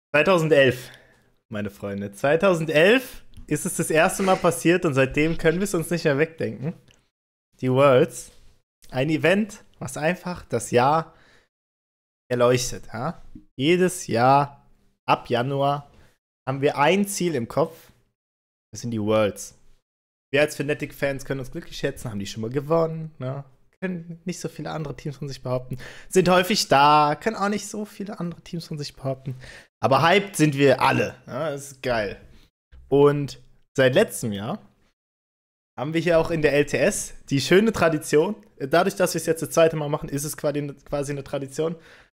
2011, meine Freunde. 2011 ist es das erste Mal passiert und seitdem können wir es uns nicht mehr wegdenken. Die Worlds. Ein Event, was einfach das Jahr erleuchtet. Ja? Jedes Jahr ab Januar haben wir ein Ziel im Kopf. Das sind die Worlds. Wir als Fnatic-Fans können uns glücklich schätzen, haben die schon mal gewonnen. Ne? Können nicht so viele andere Teams von sich behaupten. Sind häufig da, können auch nicht so viele andere Teams von sich behaupten. Aber hyped sind wir alle. Ja, das ist geil. Und seit letztem Jahr haben wir hier auch in der LTS die schöne Tradition. Dadurch, dass wir es jetzt das zweite Mal machen, ist es quasi eine Tradition,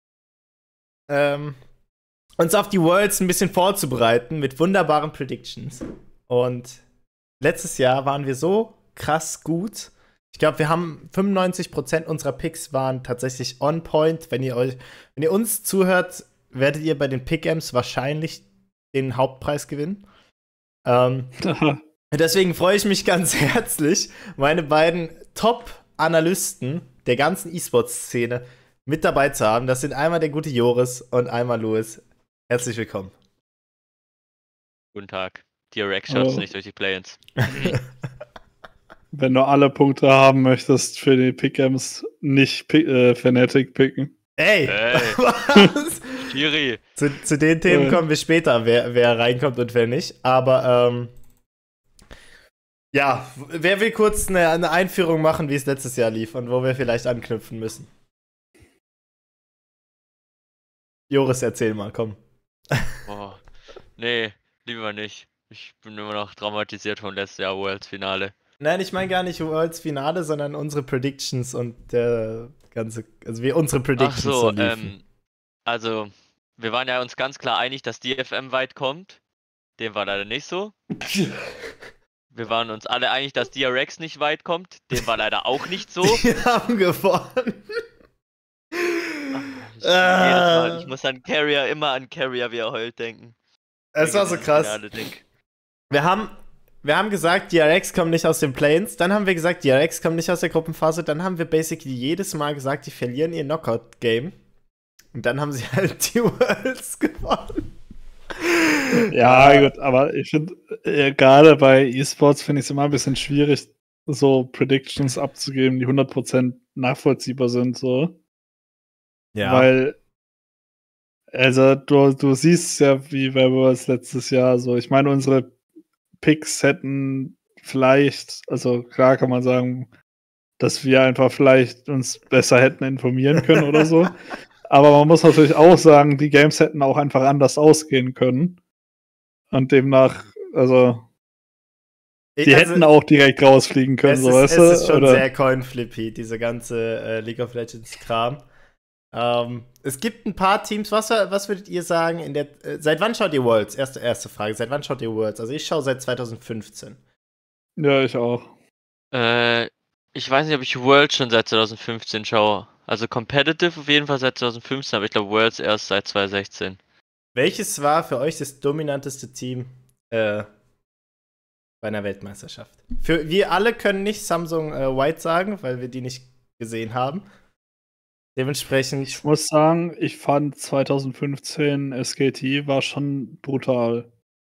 uns auf die Worlds ein bisschen vorzubereiten mit wunderbaren Predictions. Und letztes Jahr waren wir so krass gut. Ich glaube, wir haben 95% unserer Picks waren tatsächlich on point. Wenn ihr uns zuhört, werdet ihr bei den Pick-Ems wahrscheinlich den Hauptpreis gewinnen. Deswegen freue ich mich ganz herzlich, meine beiden Top-Analysten der ganzen E-Sports-Szene mit dabei zu haben. Das sind einmal der gute Joris und einmal Louis. Herzlich willkommen. Guten Tag. DRX-Shots nicht durch die Play-Ins. Wenn du alle Punkte haben möchtest für die Pick-Ems, nicht Fnatic picken. Ey! Was? Schiri. Zu den Themen kommen wir später, wer reinkommt und wer nicht. Aber, ja, wer will kurz eine Einführung machen, wie es letztes Jahr lief und wo wir vielleicht anknüpfen müssen? Joris, erzähl mal, komm. Oh, nee, lieber nicht. Ich bin immer noch traumatisiert vom letzten Jahr Worlds-Finale. Nein, ich meine gar nicht Worlds Finale, sondern unsere Predictions und der ganze, also wie unsere Predictions Ach so, liefen. also, wir waren ja uns ganz klar einig, dass DFM weit kommt. Dem war leider nicht so. Wir waren uns alle einig, dass DRX nicht weit kommt. Dem war leider auch nicht so. Die haben gewonnen. Jedes Mal, ich muss immer an Carrier, wie er heult, denken. Es war so krass. Wir haben gesagt, DRX kommt nicht aus den Plains. Dann haben wir gesagt, DRX kommt nicht aus der Gruppenphase. Dann haben wir basically jedes Mal gesagt, die verlieren ihr Knockout-Game. Und dann haben sie halt die Worlds gewonnen. Ja, gut, aber ich finde, gerade bei E-Sports finde ich es immer ein bisschen schwierig, so Predictions abzugeben, die 100% nachvollziehbar sind, so. Ja. Weil, also, du siehst ja, wie bei Worlds letztes Jahr, so, ich meine, unsere Picks hätten vielleicht, also klar kann man sagen, dass wir einfach vielleicht uns besser hätten informieren können oder so. Aber man muss natürlich auch sagen, die Games hätten auch einfach anders ausgehen können. Und demnach, also, die hätten auch direkt rausfliegen können, so, weißt du? Es ist schon sehr coin-flippy, diese ganze League of Legends-Kram. Es gibt ein paar Teams, was würdet ihr sagen, seit wann schaut ihr Worlds? Erste Frage, seit wann schaut ihr Worlds? Also ich schaue seit 2015. Ja, ich auch. Ich weiß nicht, ob ich Worlds schon seit 2015 schaue. Also Competitive auf jeden Fall seit 2015, aber ich glaube Worlds erst seit 2016. Welches war für euch das dominanteste Team bei einer Weltmeisterschaft? Wir alle können nicht Samsung White sagen, weil wir die nicht gesehen haben. Dementsprechend. Ich muss sagen, ich fand 2015 SKT war schon brutal.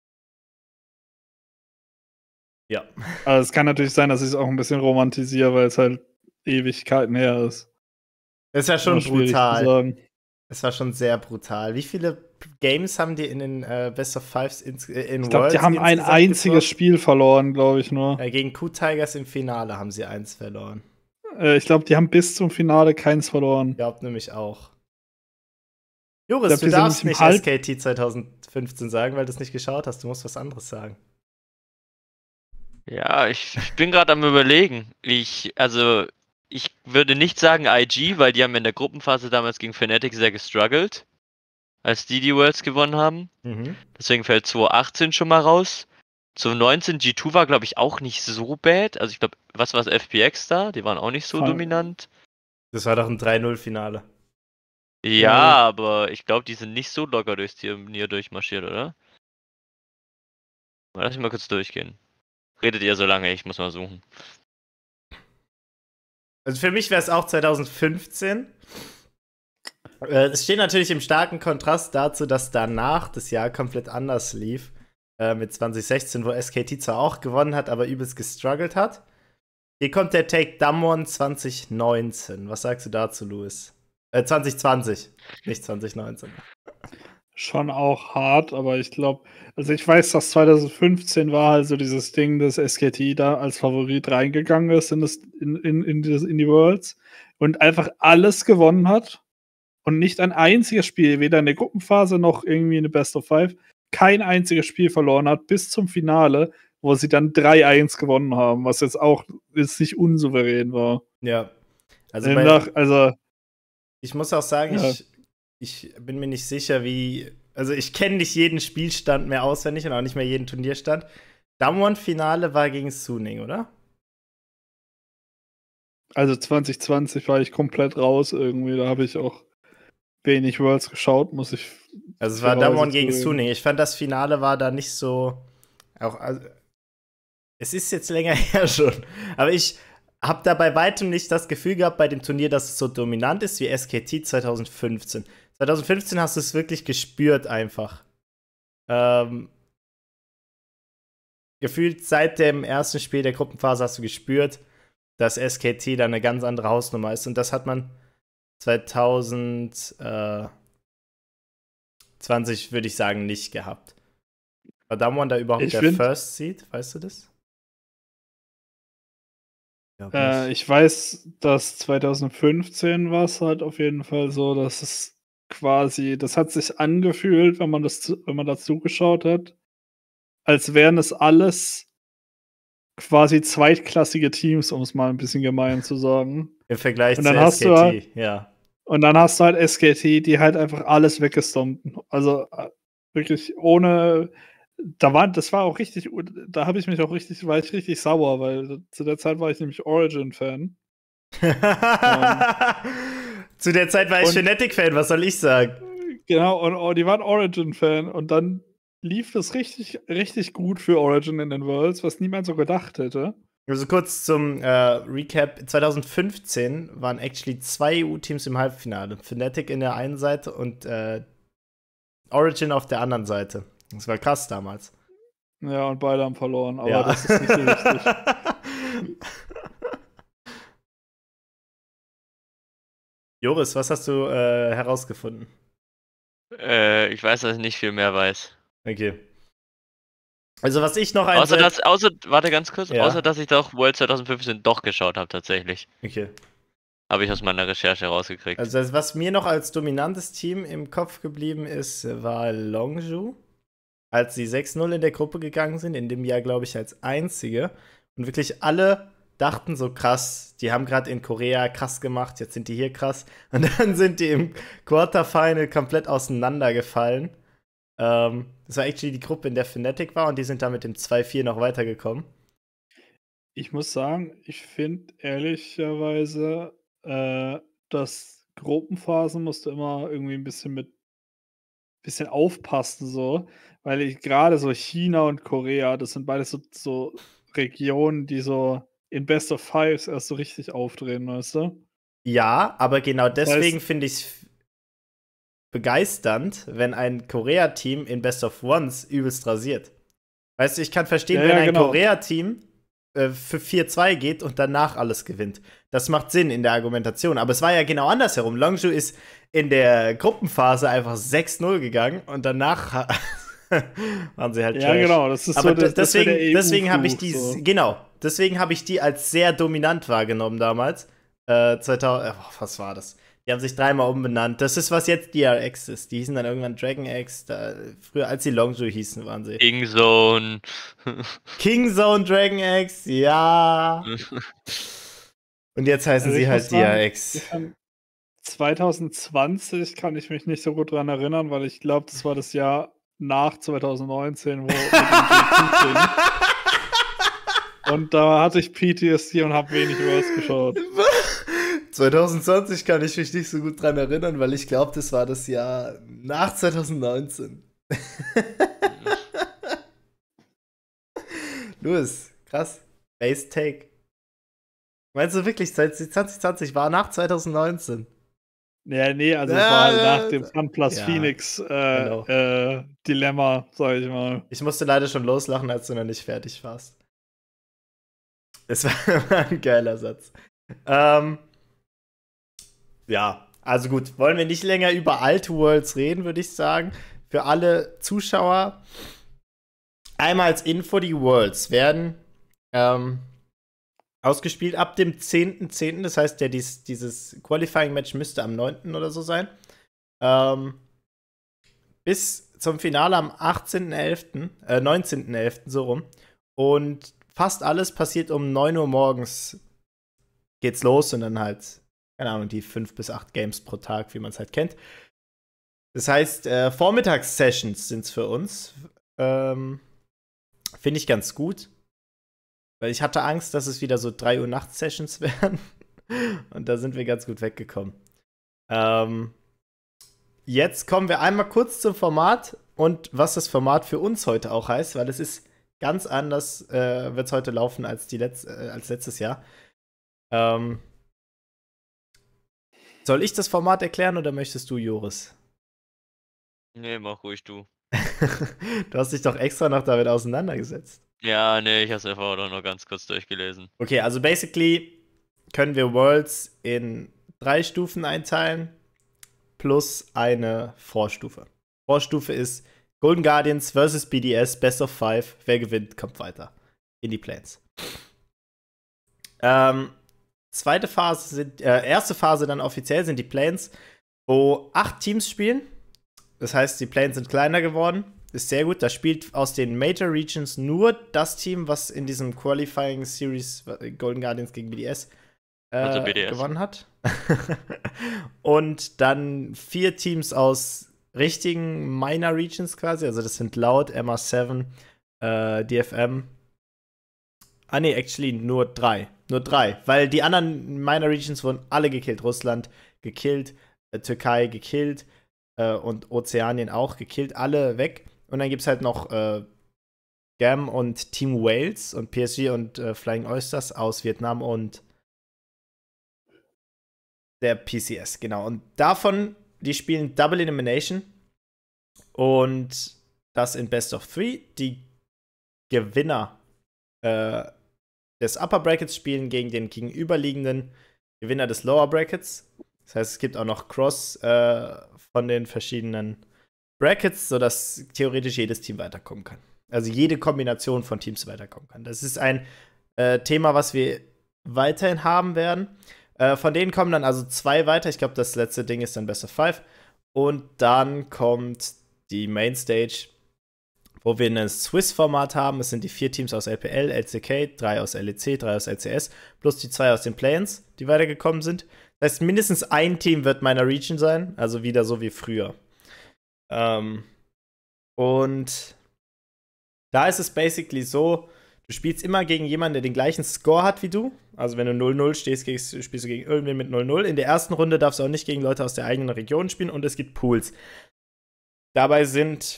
Ja. Also es kann natürlich sein, dass ich es auch ein bisschen romantisiere, weil es halt Ewigkeiten her ist. Das ist ja schon brutal. Es war schon sehr brutal. Wie viele Games haben die in den Best of Fives in Ich glaube, die haben ein einziges Spiel verloren, glaube ich nur. Gegen Q-Tigers im Finale haben sie eins verloren. Ich glaube, die haben bis zum Finale keins verloren. Ich glaube nämlich auch. Joris, du darfst nicht SKT 2015 sagen, weil du es nicht geschaut hast. Du musst was anderes sagen. Ja, ich bin gerade am Überlegen. Ich würde nicht sagen IG, weil die haben in der Gruppenphase damals gegen Fnatic sehr gestruggelt, als die Worlds gewonnen haben. Mhm. Deswegen fällt 2018 schon mal raus. 2019 G2 war, glaube ich, auch nicht so bad. Also ich glaube, was war das, FPX da? Die waren auch nicht so dominant. Das war doch ein 3-0-Finale. Ja, aber ich glaube, die sind nicht so locker durchs Turnier durchmarschiert, oder? Lass mich mal kurz durchgehen. Redet ihr so lange? Ich muss mal suchen. Also für mich wäre es auch 2015. Es steht natürlich im starken Kontrast dazu, dass danach das Jahr komplett anders lief. Mit 2016, wo SKT zwar auch gewonnen hat, aber übelst gestruggelt hat. Hier kommt der Take Damwon 2019. Was sagst du dazu, Louis? 2020, nicht 2019. Schon auch hart, aber ich glaube, also ich weiß, dass 2015 war halt so dieses Ding, dass SKT da als Favorit reingegangen ist in die Worlds und einfach alles gewonnen hat und nicht ein einziges Spiel, weder in der Gruppenphase noch irgendwie in der Best of Five, kein einziges Spiel verloren hat bis zum Finale, wo sie dann 3-1 gewonnen haben, was jetzt auch jetzt nicht unsouverän war. Ja. Also, ich muss auch sagen, Ja. ich bin mir nicht sicher, also ich kenne nicht jeden Spielstand mehr auswendig und auch nicht mehr jeden Turnierstand. Damwon-Finale war gegen Suning, oder? Also 2020 war ich komplett raus irgendwie, da habe ich auch wenig Worlds geschaut, muss ich. Also es war Damwon gegen zugeben. Suning. Ich fand, das Finale war da nicht so. Es ist jetzt länger her schon. Aber ich habe da bei weitem nicht das Gefühl gehabt bei dem Turnier, dass es so dominant ist wie SKT 2015. 2015 hast du es wirklich gespürt einfach. Gefühlt seit dem ersten Spiel der Gruppenphase hast du gespürt, dass SKT da eine ganz andere Hausnummer ist. Und das hat man 2020, würde ich sagen, nicht gehabt. War Damwon da überhaupt der First Seed? Weißt du das? Ich weiß, dass 2015 war es halt auf jeden Fall so, dass es quasi, das hat sich angefühlt, wenn man da zugeschaut hat, als wären es alles quasi zweitklassige Teams, um es mal ein bisschen gemein zu sagen. Im Vergleich zu SKT, ja. Und dann hast du halt SKT, die halt einfach alles weggestompen. Also wirklich ohne. Das war auch richtig, da war ich richtig sauer, weil zu der Zeit war ich nämlich Origin-Fan. Zu der Zeit war ich Fnatic-Fan, was soll ich sagen? Genau, und die waren Origin-Fan und dann lief das richtig, richtig gut für Origin in den Worlds, was niemand so gedacht hätte. Also kurz zum Recap: 2015 waren actually 2 EU-Teams im Halbfinale. Fnatic in der einen Seite und Origin auf der anderen Seite. Das war krass damals. Ja, und beide haben verloren, aber das ist nicht so wichtig. Joris, was hast du herausgefunden? Ich weiß, dass ich nicht viel mehr weiß. Okay. Also was ich noch warte ganz kurz, Ja. außer dass ich doch World 2015 doch geschaut habe tatsächlich. Okay. Habe ich aus meiner Recherche rausgekriegt. Also was mir noch als dominantes Team im Kopf geblieben ist, war Longzhu. Als sie 6-0 in der Gruppe gegangen sind, in dem Jahr, glaube ich, als einzige. Und wirklich alle dachten so krass, die haben gerade in Korea krass gemacht, jetzt sind die hier krass. Und dann sind die im Quarterfinal komplett auseinandergefallen. Das war actually die Gruppe, in der Fnatic war und die sind da mit dem 2-4 noch weitergekommen. Ich muss sagen, ich finde ehrlicherweise, dass Gruppenphasen musst du immer irgendwie ein bisschen aufpassen, so, weil ich gerade so China und Korea, das sind beides so Regionen, die so in Best of Fives erst so richtig aufdrehen, weißt du? Ja, aber genau deswegen finde ich es begeisternd, wenn ein Korea-Team in Best of Ones übelst rasiert. Weißt du, ich kann verstehen, wenn ein Korea-Team für 4-2 geht und danach alles gewinnt. Das macht Sinn in der Argumentation. Aber es war ja genau andersherum. Longzhu ist in der Gruppenphase einfach 6-0 gegangen und danach waren sie halt trash. Ja, genau. Das ist aber so deswegen habe ich die, so. Genau, deswegen habe ich die als sehr dominant wahrgenommen damals. 2000, was war das? Die haben sich 3-mal umbenannt. Das ist, was jetzt DRX ist. Die hießen dann irgendwann Dragon X. Früher, als die Longzhu hießen, waren sie. Kingzone. Kingzone Dragon X, ja. Und jetzt heißen sie halt DRX. 2020 kann ich mich nicht so gut dran erinnern, weil ich glaube, das war das Jahr nach 2019, wo und da hatte ich PTSD und habe wenig Worlds geschaut. 2020 kann ich mich nicht so gut dran erinnern, weil ich glaube, das war das Jahr nach 2019. Louis, krass. Base Take. Meinst du wirklich, 2020 war nach 2019? Ja, nee, also es war halt nach dem OnePlus ja, Phoenix genau. Dilemma, sag ich mal. Ich musste leider schon loslachen, als du noch nicht fertig warst. Es war ein geiler Satz. Ja, also gut, wollen wir nicht länger über alte Worlds reden, würde ich sagen. Für alle Zuschauer einmal als Info, die Worlds werden ausgespielt ab dem 10.10., das heißt, dieses Qualifying-Match müsste am 9. oder so sein. Bis zum Finale am 18.11., 19.11., so rum. Und fast alles passiert um 9 Uhr morgens. Geht's los und dann halt, keine Ahnung, die 5 bis 8 Games pro Tag, wie man es halt kennt. Das heißt, Vormittagssessions sind's für uns. Finde ich ganz gut. Weil ich hatte Angst, dass es wieder so 3 Uhr nachts Sessions werden. Und da sind wir ganz gut weggekommen. Jetzt kommen wir einmal kurz zum Format und was das Format für uns heute auch heißt, weil es ist ganz anders, wird es heute laufen als letztes Jahr. Soll ich das Format erklären oder möchtest du, Joris? Nee, mach ruhig du. Du hast dich doch extra noch damit auseinandergesetzt. Ja, nee, ich hab's einfach auch noch ganz kurz durchgelesen. Okay, also basically können wir Worlds in 3 Stufen einteilen, plus eine Vorstufe. Vorstufe ist Golden Guardians versus BDS, Best of 5. Wer gewinnt, kommt weiter in die Plains. Zweite Phase erste Phase dann offiziell sind die Plains, wo 8 Teams spielen. Das heißt, die Plains sind kleiner geworden. Ist sehr gut. Da spielt aus den Major Regions nur das Team, was in diesem Qualifying Series Golden Guardians gegen BDS, Also BDS gewonnen hat. Und dann 4 Teams aus richtigen Minor Regions quasi. Also das sind Loud, MR7, DFM. Actually nur 3. Nur 3. Weil die anderen Minor Regions wurden alle gekillt. Russland gekillt, Türkei gekillt und Ozeanien auch gekillt. Alle weg. Und dann gibt es halt noch GAM und Team Wales und PSG und Flying Oysters aus Vietnam und der PCS, genau. Und davon, die spielen Double Elimination und das in Best of 3. Die Gewinner des Upper Brackets spielen gegen den gegenüberliegenden Gewinner des Lower Brackets. Das heißt, es gibt auch noch Cross von den verschiedenen Brackets, sodass theoretisch jedes Team weiterkommen kann. Also jede Kombination von Teams weiterkommen kann. Das ist ein Thema, was wir weiterhin haben werden. Von denen kommen dann also 2 weiter. Ich glaube, das letzte Ding ist dann Best of 5. Und dann kommt die Mainstage, wo wir ein Swiss-Format haben. Es sind die 4 Teams aus LPL, LCK, 3 aus LEC, 3 aus LCS, plus die 2 aus den Plains, die weitergekommen sind. Das heißt, mindestens ein Team wird meiner Region sein. Also wieder so wie früher. Und da ist es basically so, du spielst immer gegen jemanden, der den gleichen Score hat wie du. Also wenn du 0-0 stehst, spielst du gegen irgendwen mit 0-0. In der ersten Runde darfst du auch nicht gegen Leute aus der eigenen Region spielen und es gibt Pools. Dabei sind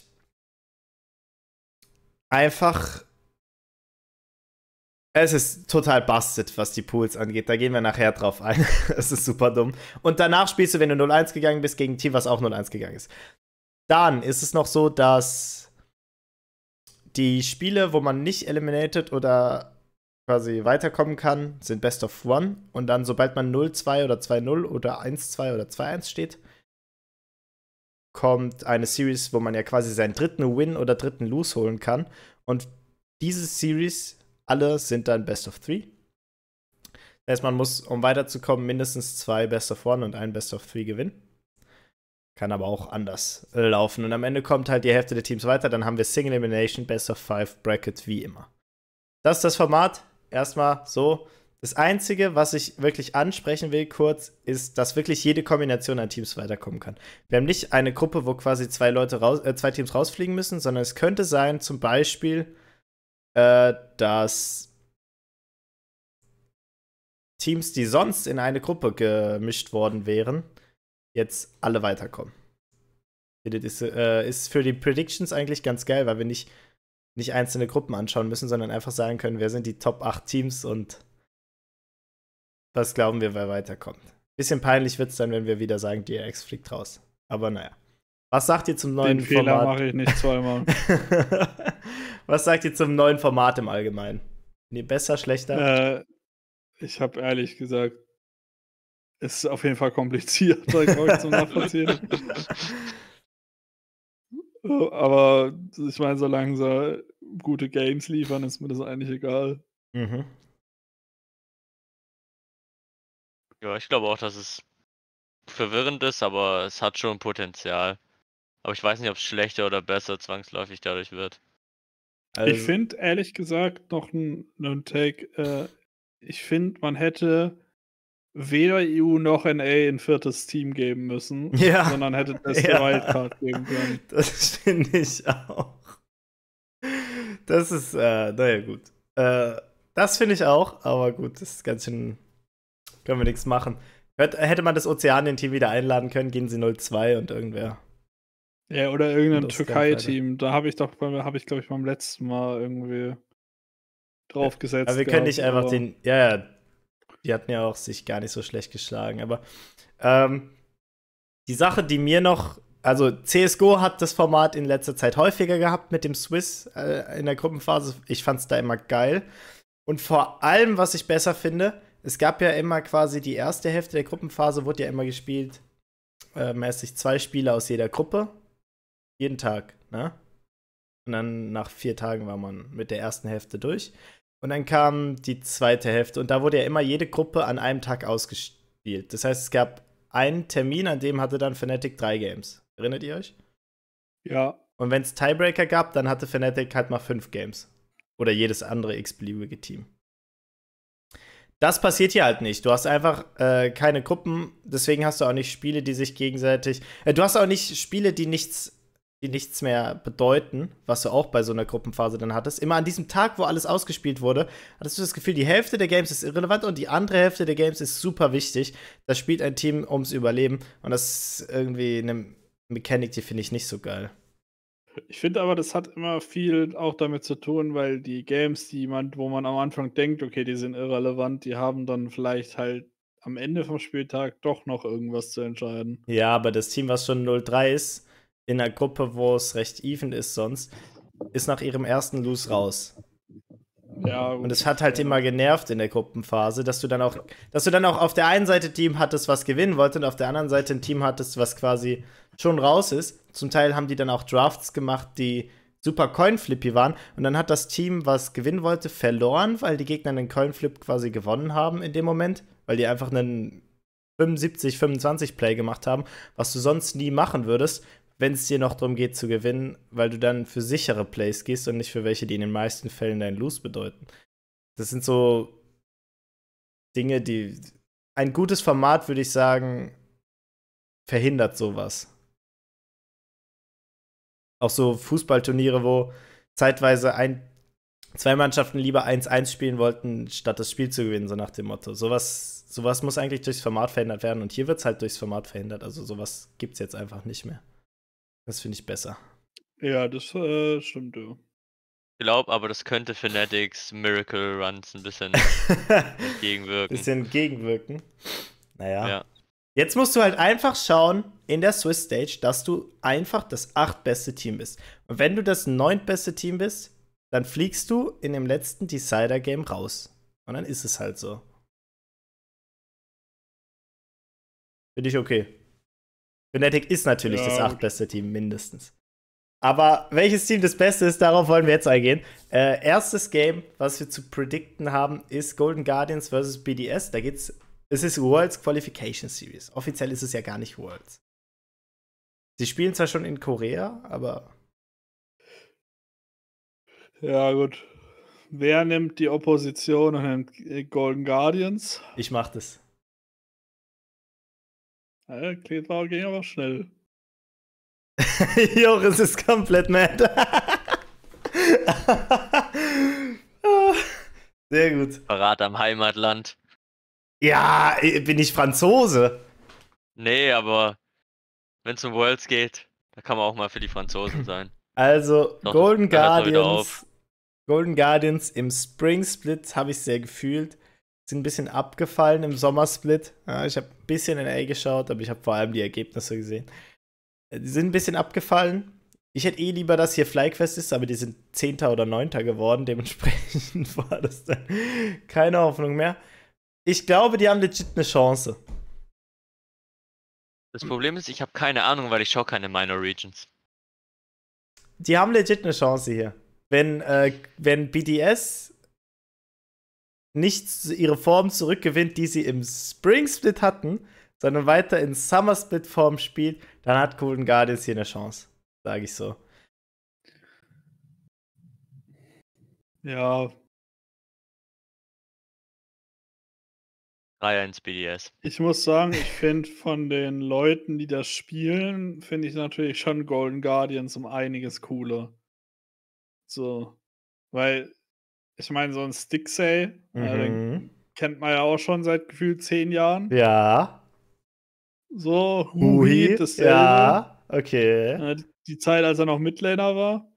einfach es ist total busted, was die Pools angeht. Da gehen wir nachher drauf ein. Es ist super dumm. Und danach spielst du, wenn du 0-1 gegangen bist, gegen ein Team, was auch 0-1 gegangen ist. Dann ist es noch so, dass die Spiele, wo man nicht eliminated oder quasi weiterkommen kann, sind Best of 1. Und dann, sobald man 0-2 oder 2-0 oder 1-2 oder 2-1 steht, kommt eine Series, wo man ja quasi seinen 3. Win oder 3. Lose holen kann. Und diese Series, alle sind dann Best of 3. Das heißt, man muss, um weiterzukommen, mindestens 2 Best of 1 und ein Best of 3 gewinnen. Kann aber auch anders laufen. Und am Ende kommt halt die Hälfte der Teams weiter. Dann haben wir Single Elimination, Best of 5, Bracket wie immer. Das ist das Format. Erstmal so. Das Einzige, was ich wirklich ansprechen will kurz, ist, dass wirklich jede Kombination an Teams weiterkommen kann. Wir haben nicht eine Gruppe, wo quasi 2 Teams rausfliegen müssen, sondern es könnte sein, zum Beispiel, dass Teams, die sonst in eine Gruppe gemischt worden wären, jetzt alle weiterkommen. Das ist für die Predictions eigentlich ganz geil, weil wir nicht einzelne Gruppen anschauen müssen, sondern einfach sagen können, wer sind die Top 8 Teams und was glauben wir, wer weiterkommt. Bisschen peinlich wird es dann, wenn wir wieder sagen, DRX fliegt raus. Aber naja. Was sagt ihr zum neuen Den Fehler Format? mache ich nicht zweimal. Was sagt ihr zum neuen Format im Allgemeinen? Nee, besser, schlechter? Ich habe ehrlich gesagt, es ist auf jeden Fall kompliziert, glaube ich, zum Nachvollziehen. Aber ich meine, solange sie gute Games liefern, ist mir das eigentlich egal. Mhm. Ja, ich glaube auch, dass es verwirrend ist, aber es hat schon Potenzial. Aber ich weiß nicht, ob es schlechter oder besser zwangsläufig dadurch wird. Also, Ich finde, ehrlich gesagt, noch ein Take, ich finde, man hätte weder EU noch NA ein viertes Team geben müssen, Ja. sondern hätte das Ja. Wildcard geben können. Das finde ich auch. Das ist, naja, gut. Das finde ich auch, aber gut, das ist ganz schön. Können wir nichts machen. Hätte man das Ozeanien-Team wieder einladen können, gehen sie 0-2 und irgendwer. Ja, oder irgendein Und Türkei-Team. Da habe ich, glaube ich, beim letzten Mal irgendwie draufgesetzt. Aber wir können nicht einfach aber den. Ja, die hatten ja auch sich gar nicht so schlecht geschlagen. Aber die Sache, die mir noch. Also, CSGO hat das Format in letzter Zeit häufiger gehabt mit dem Swiss in der Gruppenphase. Ich fand es da immer geil. Und vor allem, was ich besser finde, es gab ja immer quasi die erste Hälfte der Gruppenphase, wurde ja immer gespielt. Mäßig 2 Spieler aus jeder Gruppe. Jeden Tag, ne? Und dann nach 4 Tagen war man mit der ersten Hälfte durch. Und dann kam die zweite Hälfte. Und da wurde ja immer jede Gruppe an einem Tag ausgespielt. Das heißt, es gab einen Termin, an dem hatte dann Fnatic 3 Games. Erinnert ihr euch? ja, Und wenn es Tiebreaker gab, dann hatte Fnatic halt mal 5 Games. Oder jedes andere x-beliebige Team. Das passiert hier halt nicht. Du hast einfach keine Gruppen, deswegen hast du auch nicht Spiele, die sich gegenseitig. Du hast auch nicht Spiele, die nichts mehr bedeuten, was du auch bei so einer Gruppenphase dann hattest. Immer an diesem Tag, wo alles ausgespielt wurde, hattest du das Gefühl, die Hälfte der Games ist irrelevant und die andere Hälfte der Games ist super wichtig. Da spielt ein Team ums Überleben und das ist irgendwie eine Mechanik, die finde ich nicht so geil. ich finde aber, das hat immer viel auch damit zu tun, weil die Games, wo man am Anfang denkt, okay, die sind irrelevant, die haben dann vielleicht halt am Ende vom Spieltag doch noch irgendwas zu entscheiden. Ja, aber das Team, was schon 0-3 ist, in einer Gruppe, wo es recht even ist sonst, ist nach ihrem ersten Lose raus. Ja, Und es hat halt immer genervt in der Gruppenphase, dass du dann auch auf der einen Seite ein Team hattest, was gewinnen wollte, und auf der anderen Seite ein Team hattest, was quasi schon raus ist. Zum Teil haben die dann auch Drafts gemacht, die super Coinflippy waren. Und dann hat das Team, was gewinnen wollte, verloren, weil die Gegner einen Coinflip quasi gewonnen haben in dem Moment, weil die einfach einen 75-25-Play gemacht haben, was du sonst nie machen würdest, wenn es dir noch darum geht zu gewinnen, weil du dann für sichere Plays gehst und nicht für welche, die in den meisten Fällen dein Lose bedeuten. Das sind so Dinge, die. Ein gutes Format, würde ich sagen, verhindert sowas. Auch so Fußballturniere, wo zeitweise 2 Mannschaften lieber 1-1 spielen wollten, statt das Spiel zu gewinnen, so nach dem Motto. Sowas muss eigentlich durchs Format verhindert werden und hier wird es halt durchs Format verhindert. Also sowas gibt es jetzt einfach nicht mehr. Das finde ich besser. Ja, das stimmt, ja. Ich glaube, aber das könnte Fanatics Miracle Runs ein bisschen entgegenwirken. Bisschen entgegenwirken. Naja. Ja. Jetzt musst du halt einfach schauen in der Swiss Stage, dass du einfach das 8. beste Team bist. Und wenn du das 9. beste Team bist, dann fliegst du in dem letzten Decider-Game raus. Und dann ist es halt so. Finde ich okay. Fnatic ist natürlich das 8. beste Team, mindestens. Aber welches Team das Beste ist, darauf wollen wir jetzt eingehen. Erstes Game, was wir zu predikten haben, ist Golden Guardians vs. BDS. Es ist Worlds Qualification Series. Offiziell ist es ja gar nicht Worlds. Sie spielen zwar schon in Korea, aber. Ja, gut. Wer nimmt die Opposition und nimmt Golden Guardians? Ich mach das. Ja, ging aber schnell. Joris ist komplett mad. Sehr gut. Verrat am Heimatland. Ja, bin ich Franzose? Nee, aber wenn es um Worlds geht, da kann man auch mal für die Franzosen sein. Also, Doch, Golden da hört's mal wieder Guardians im Spring Split habe ich sehr gefühlt. sind ein bisschen abgefallen im Sommersplit. Ja, ich habe ein bisschen NA geschaut, aber ich habe vor allem die Ergebnisse gesehen. Die sind ein bisschen abgefallen. Ich hätte lieber, dass hier FlyQuest ist, aber die sind 10. oder 9. geworden. Dementsprechend war das dann keine Hoffnung mehr. Ich glaube, die haben legit eine Chance. Das Problem ist, ich habe keine Ahnung, weil ich schaue keine Minor Regions. Die haben legit eine Chance hier. Wenn BDS nicht ihre Form zurückgewinnt, die sie im Spring Split hatten, sondern weiter in Summer Split Form spielt, dann hat Golden Guardians hier eine Chance. Sage ich so. Ja, 3-1 BDS. ich muss sagen, ich finde von den Leuten, die das spielen, finde ich natürlich schon Golden Guardians um einiges cooler. So, weil ich meine, so ein Stixay, den kennt man ja auch schon seit gefühlt 10 Jahren. Ja. So, Huhi, Huhi, dasselbe. ja, okay. Die Zeit, als er noch Midlaner war.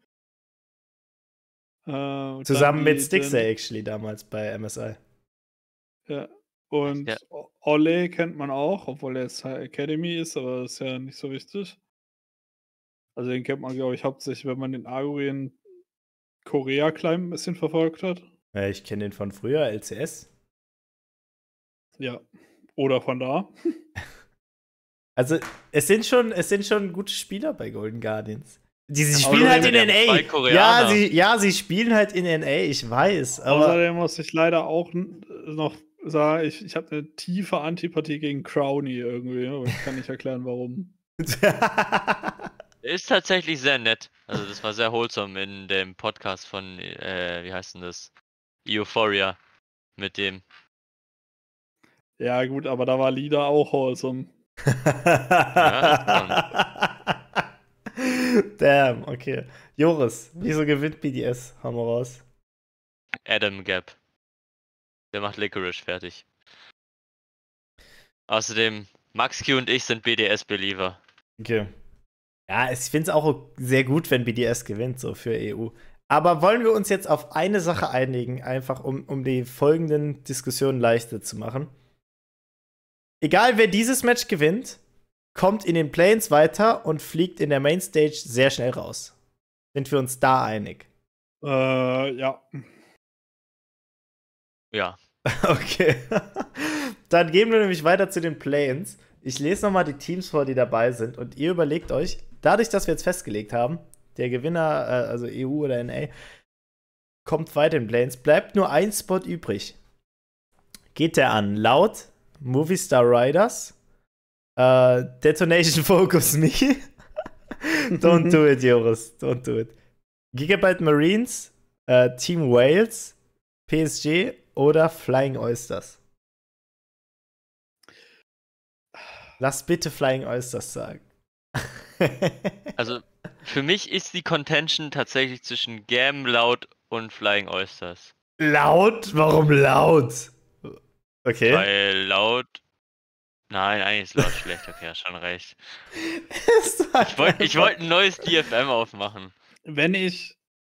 Zusammen mit Stixay actually damals bei MSI. Ja. Und Ja. Olle kennt man auch, obwohl er jetzt Academy ist, aber das ist ja nicht so wichtig. Also den kennt man, glaube ich, hauptsächlich, wenn man den Agurien Korea-Climb ein bisschen verfolgt hat. Ja, ich kenne den von früher, LCS. Ja. Oder von da. Also, es sind schon gute Spieler bei Golden Guardians. Sie Aber spielen halt in die haben zwei NA. Koreaner. Sie spielen halt in NA, ich weiß. Aber Außerdem muss ich leider auch noch sagen, ich habe eine tiefe Antipathie gegen Crowny irgendwie, aber ich kann nicht erklären, warum. Ist tatsächlich sehr nett. Also das war sehr wholesome in dem Podcast von, wie heißt denn das? Euphoria mit dem. Ja, gut, aber da war Lida auch wholesome. Damn, okay. Joris, wieso gewinnt BDS? Hau mal raus. Adam Gap. Der macht Licorice fertig. Außerdem, Max Q und ich sind BDS-Believer. Okay. Ja, ich finde es auch sehr gut, wenn BDS gewinnt, so für EU. Aber wollen wir uns jetzt auf eine Sache einigen, einfach um die folgenden Diskussionen leichter zu machen? Egal, wer dieses Match gewinnt, kommt in den Planes weiter und fliegt in der Mainstage sehr schnell raus. Sind wir uns da einig? Ja. Ja. Okay. Dann gehen wir nämlich weiter zu den Planes. Ich lese nochmal die Teams vor, die dabei sind. Und ihr überlegt euch, dadurch, dass wir jetzt festgelegt haben, der Gewinner, also EU oder NA, kommt weiter in Planes, bleibt nur ein Spot übrig. Geht der an Loud, Movistar Riders, Detonation Focus Me? Don't do it, Joris. Don't do it. Gigabyte Marines, Team Wales, PSG oder Flying Oysters? Lass bitte Flying Oysters sagen. Also, für mich ist die Contention tatsächlich zwischen Gam, Loud und Flying Oysters. Laut? Warum laut? Okay. Weil Loud. Nein, eigentlich ist Loud schlecht, okay, hast schon recht. Ich wollte ein neues DFM aufmachen. Wenn ich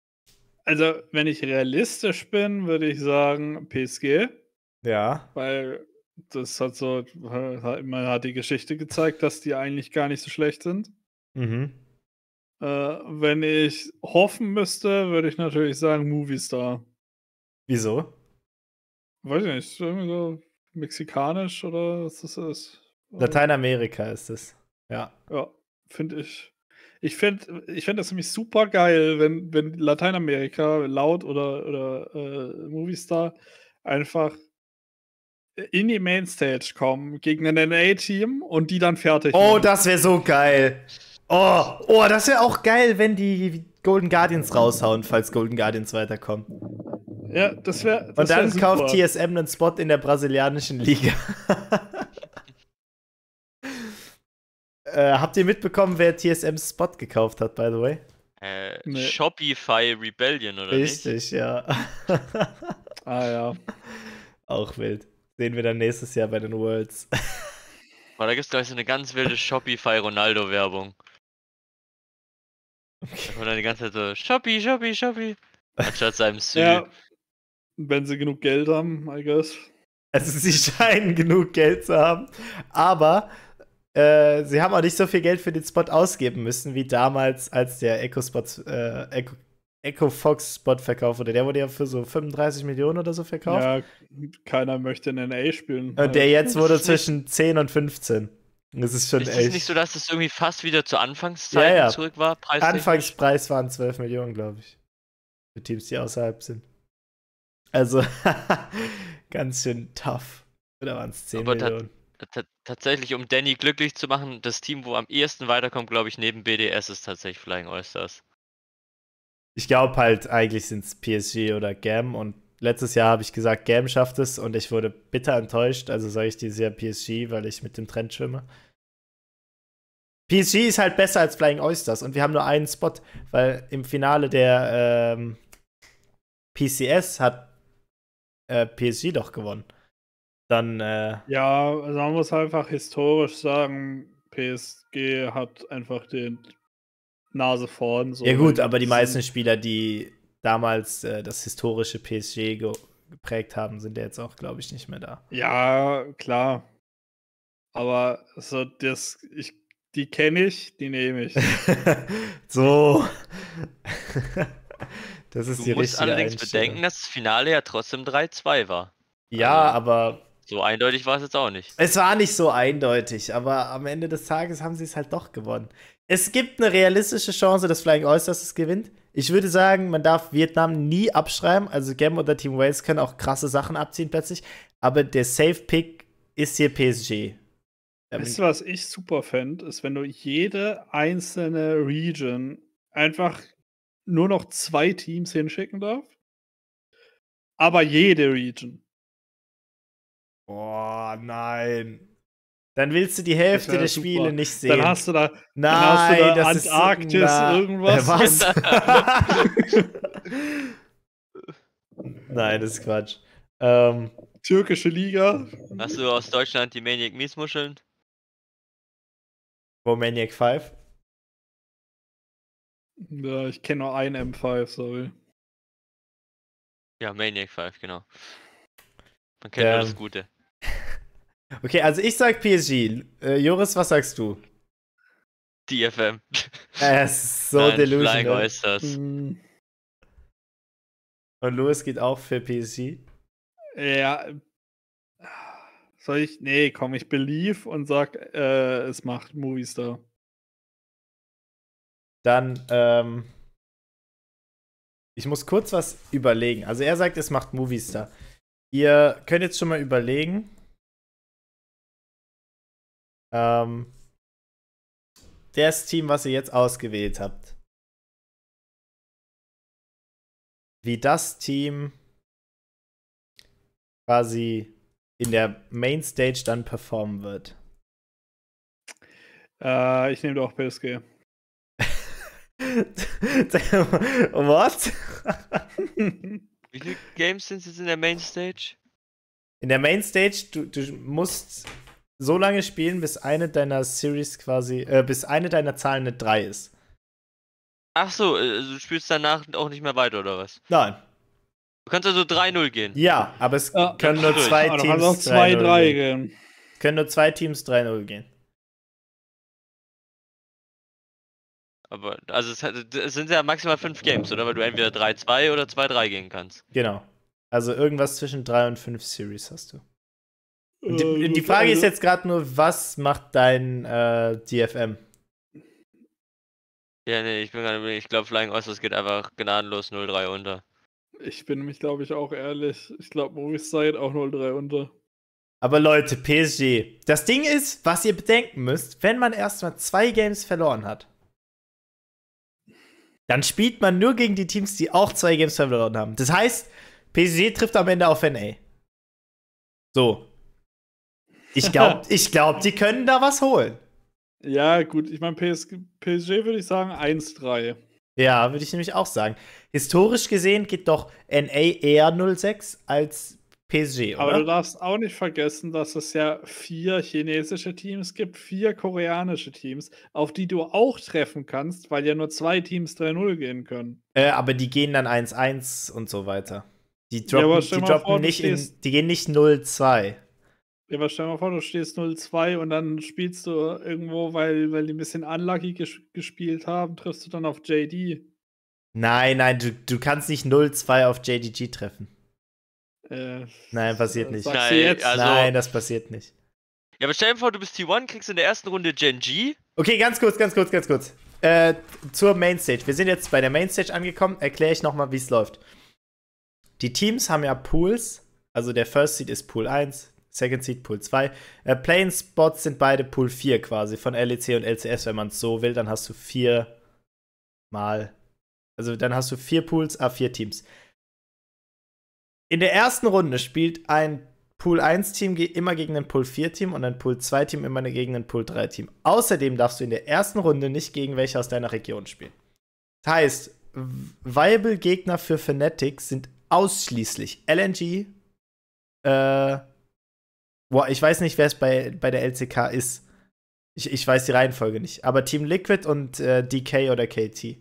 realistisch bin, würde ich sagen PSG. Ja. Weil das man hat die Geschichte gezeigt, dass die eigentlich gar nicht so schlecht sind. Mhm. Wenn ich hoffen müsste, würde ich natürlich sagen Movistar. Wieso? Weiß ich nicht, irgendwie so mexikanisch oder was das ist. Lateinamerika ist es. Ja. Ja, finde ich. Ich finde das nämlich super geil, wenn Lateinamerika laut oder Movistar einfach in die Mainstage kommen gegen ein NA-Team und die dann fertig Oh, machen. das wäre so geil. Oh, das wäre auch geil, wenn die Golden Guardians raushauen, falls Golden Guardians weiterkommen. Ja, das wäre. Und dann kauft TSM einen Spot in der brasilianischen Liga. Habt ihr mitbekommen, wer TSM's Spot gekauft hat, by the way? Nee. Shopify Rebellion, oder Richtig, nicht? ja. Ah ja. Auch wild. Sehen wir dann nächstes Jahr bei den Worlds. Aber da gibt es, glaube ich, so eine ganz wilde Shopify-Ronaldo-Werbung. Da kommt dann die ganze Zeit so, Shopee. Anstatt seinem Sü. Ja. Wenn sie genug Geld haben, I guess. Also sie scheinen genug Geld zu haben, aber sie haben auch nicht so viel Geld für den Spot ausgeben müssen, wie damals, als der Echo Fox Spot verkauft wurde. Der wurde ja für so 35 Millionen oder so verkauft. Ja, keiner möchte in NA spielen. Und der jetzt wurde zwischen 10 und 15. Das ist schon Ist echt. es nicht so, dass es irgendwie fast wieder zur Anfangszeit zurück war? Anfangspreis waren 12 Millionen, glaube ich. Für Teams, die außerhalb sind. Also, ganz schön tough. Oder waren es 10 Millionen? Tatsächlich, um Danny glücklich zu machen, das Team, wo am ehesten weiterkommt, glaube ich, neben BDS, ist tatsächlich Flying All-Stars. Ich glaube halt, eigentlich sind es PSG oder GAM. Und letztes Jahr habe ich gesagt, GAM schafft es. Und ich wurde bitter enttäuscht. Also sage ich dieses Jahr PSG, weil ich mit dem Trend schwimme. PSG ist halt besser als Flying All-Stars. Und wir haben nur einen Spot, weil im Finale der PCS hat PSG doch gewonnen. Dann, ja, also man muss einfach historisch sagen, PSG hat einfach den Nase vorn. So, ja gut, aber die meisten Spieler, die damals das historische PSG geprägt haben, sind ja jetzt auch, glaube ich, nicht mehr da. Ja, klar. Aber so die kenne ich, die nehme ich. So. Das ist Du die musst richtige allerdings Einstellung. bedenken, dass das Finale ja trotzdem 3-2 war. Ja, Also, aber so eindeutig war es jetzt auch nicht. es war nicht so eindeutig, aber am Ende des Tages haben sie es halt doch gewonnen. Es gibt eine realistische Chance, dass Flying All-Stars es gewinnt. Ich würde sagen, man darf Vietnam nie abschreiben. Also GAM oder Team Wales können auch krasse Sachen abziehen plötzlich. Aber der Safe-Pick ist hier PSG. Weißt du, was ich super fände, ist, wenn du jede einzelne Region einfach nur noch 2 Teams hinschicken darfst. Aber jede Region. Boah, nein. Dann willst du die Hälfte der super. Spiele nicht sehen. Dann hast du da, nein, das Antarktis, irgendwas. Was? Nein, das ist Quatsch. Türkische Liga. Hast du aus Deutschland die Maniac Miesmuscheln? Wo Maniac 5? Ja, ich kenne nur einen M5, sorry. Ja, Maniac 5, genau. Man kennt nur das Gute. Okay, also ich sag PSG. Joris, was sagst du? DFM. Es ist so Nein, delusional. Flying All-Stars. Und Louis geht auch für PSG? Ja. Soll ich? Nee, komm, ich believe und sag, es macht Movistar. Dann, ich muss kurz was überlegen. Also er sagt, es macht Movistar. Ihr könnt jetzt schon mal überlegen. Das Team, was ihr jetzt ausgewählt habt. Wie das Team quasi in der Mainstage dann performen wird. Ich nehme doch PSG. What? Wie viele Games sind jetzt in der Mainstage? In der Mainstage, du musst so lange spielen, bis eine deiner Series quasi, bis eine deiner Zahlen eine 3 ist. Ach so, du spielst danach auch nicht mehr weiter, oder was? Nein. Du kannst also 3-0 gehen. Ja, aber es Ja, können nur durch. zwei Du Teams kannst auch 3-0 2-3 gehen. gehen. Es können nur 2 Teams 3-0 gehen. Aber, also es sind ja maximal 5 Games, oder? Weil du entweder 3-2 oder 2-3 gehen kannst. Genau. Also irgendwas zwischen 3 und 5 Series hast du. Und die Frage ist jetzt gerade nur, was macht dein DFM? Ja, nee, ich glaube Flying All-Stars geht einfach gnadenlos 0-3 unter. Ich bin mich, glaube ich, auch ehrlich. Ich glaube, Movistar geht auch 0-3 unter. Aber Leute, PSG. Das Ding ist, was ihr bedenken müsst, wenn man erstmal 2 Games verloren hat, dann spielt man nur gegen die Teams, die auch 2 Games verloren haben. Das heißt, PSG trifft am Ende auf NA. So. Ich glaub, die können da was holen. Ja, gut. Ich meine, PSG würde ich sagen 1-3. Ja, würde ich nämlich auch sagen. Historisch gesehen geht doch NA eher 0-6 als PSG, oder? Aber du darfst auch nicht vergessen, dass es ja 4 chinesische Teams gibt, 4 koreanische Teams, auf die du auch treffen kannst, weil ja nur 2 Teams 3-0 gehen können. Aber die gehen dann 1-1 und so weiter. Die Ja, aber droppen, stell die mal droppen vor, du nicht stehst- die gehen nicht 0-2. Ja, aber stell dir mal vor, du stehst 0-2 und dann spielst du irgendwo, weil die ein bisschen unlucky gespielt haben, triffst du dann auf JD. Nein, du kannst nicht 0-2 auf JDG treffen. Nein, passiert nicht. Sagst du Nein, jetzt? also- Nein, das passiert nicht. Ja, aber stell dir vor, du bist T1, kriegst in der ersten Runde Gen G. Okay, ganz kurz. Zur Mainstage. Wir sind jetzt bei der Mainstage angekommen. Erkläre ich nochmal, wie es läuft. Die Teams haben ja Pools. Also der First Seed ist Pool 1, Second Seed Pool 2. Playing Spots sind beide Pool 4 quasi. Von LEC und LCS, wenn man es so will. Dann hast du 4 mal. Also dann hast du 4 Pools, 4 Teams. In der ersten Runde spielt ein Pool 1-Team immer gegen ein Pool 4-Team und ein Pool 2-Team immer gegen ein Pool 3-Team. Außerdem darfst du in der ersten Runde nicht gegen welche aus deiner Region spielen. Das heißt, viable Gegner für Fnatic sind ausschließlich LNG. Ich weiß nicht, wer es bei der LCK ist. Ich weiß die Reihenfolge nicht. Aber Team Liquid und DK oder KT.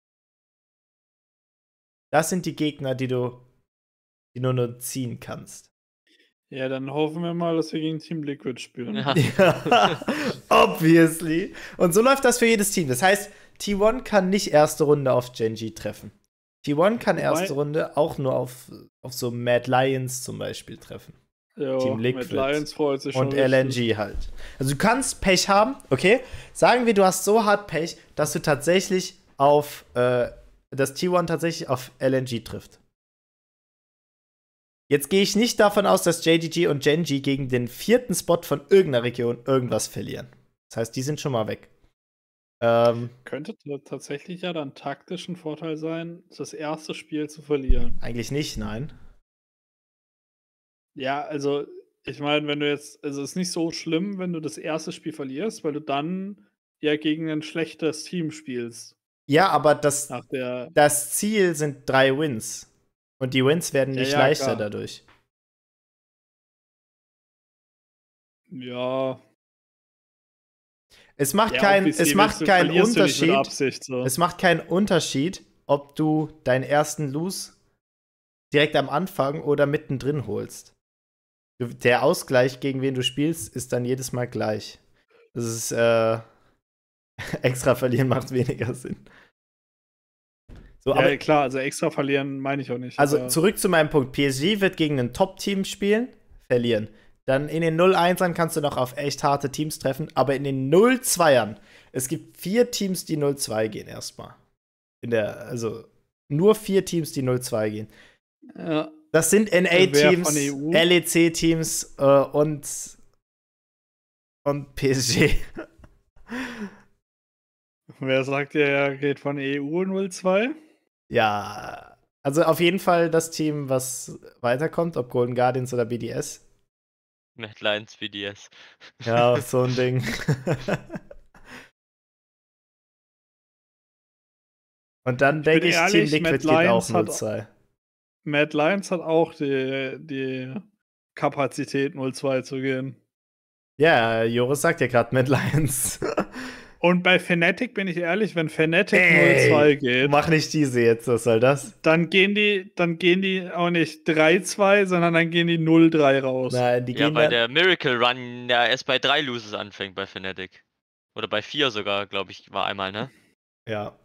Das sind die Gegner, die du nur ziehen kannst. Ja, dann hoffen wir mal, dass wir gegen Team Liquid spielen. Ja. Ja, obviously. Und so läuft das für jedes Team. Das heißt, T1 kann nicht erste Runde auf Gen G treffen. T1 kann erste Runde auch nur auf so Mad Lions zum Beispiel treffen. Ja, Team Liquid. mit Lions freut sich schon Und richtig. LNG halt. Also du kannst Pech haben, okay? Sagen wir, du hast so hart Pech, dass du tatsächlich auf dass T1 tatsächlich auf LNG trifft. Jetzt gehe ich nicht davon aus, dass JDG und Gen G gegen den 4. Spot von irgendeiner Region irgendwas verlieren. Das heißt, die sind schon mal weg. Könnte tatsächlich ja dann taktisch ein Vorteil sein, das erste Spiel zu verlieren. Eigentlich nicht, nein. Ja, also ich meine, wenn du jetzt, also es ist nicht so schlimm, wenn du das erste Spiel verlierst, weil du dann ja gegen ein schlechteres Team spielst. Ja, aber das Nach der, Ziel sind 3 Wins. Und die Wins werden nicht Ja, leichter klar. dadurch. ja, Es macht ja, keinen obviously keinen verlierst du nicht mit Unterschied. Absicht, so. Es macht keinen Unterschied, ob du deinen ersten Lose direkt am Anfang oder mittendrin holst. Der Ausgleich, gegen wen du spielst, ist dann jedes Mal gleich. Das ist, extra verlieren macht weniger Sinn. So, Ja, aber klar, also extra verlieren meine ich auch nicht. also aber- zurück zu meinem Punkt. PSG wird gegen ein Top-Team spielen, verlieren. Dann in den 0-1ern kannst du noch auf echt harte Teams treffen, aber in den 0-2ern, es gibt 4 Teams, die 0-2 gehen erstmal. Also nur 4 Teams, die 0-2 gehen. Ja, Das sind Wer NA-Teams, von EU? LEC-Teams und PSG. wer sagt ja, er geht von EU 02? Ja, also auf jeden Fall das Team, was weiterkommt, ob Golden Guardians oder BDS. Mad Lions BDS. Ja, so ein Ding. Und dann denke ich, ehrlich, Team Liquid Mad geht auch Lions hat- 0-2. Mad Lions hat auch die Kapazität 02 zu gehen. Ja, Joris sagt ja gerade Mad Lions. Und bei Fnatic bin ich ehrlich, wenn Fnatic Ey, 02 geht, Mach nicht diese jetzt, was soll das? dann gehen die auch nicht 3-2, sondern dann gehen die 0-3 raus. Nein, die Ja, gehen weil dann. der Miracle Run ja erst bei 3 Loses anfängt bei Fnatic. Oder bei 4 sogar, glaube ich, war einmal, ne? Ja.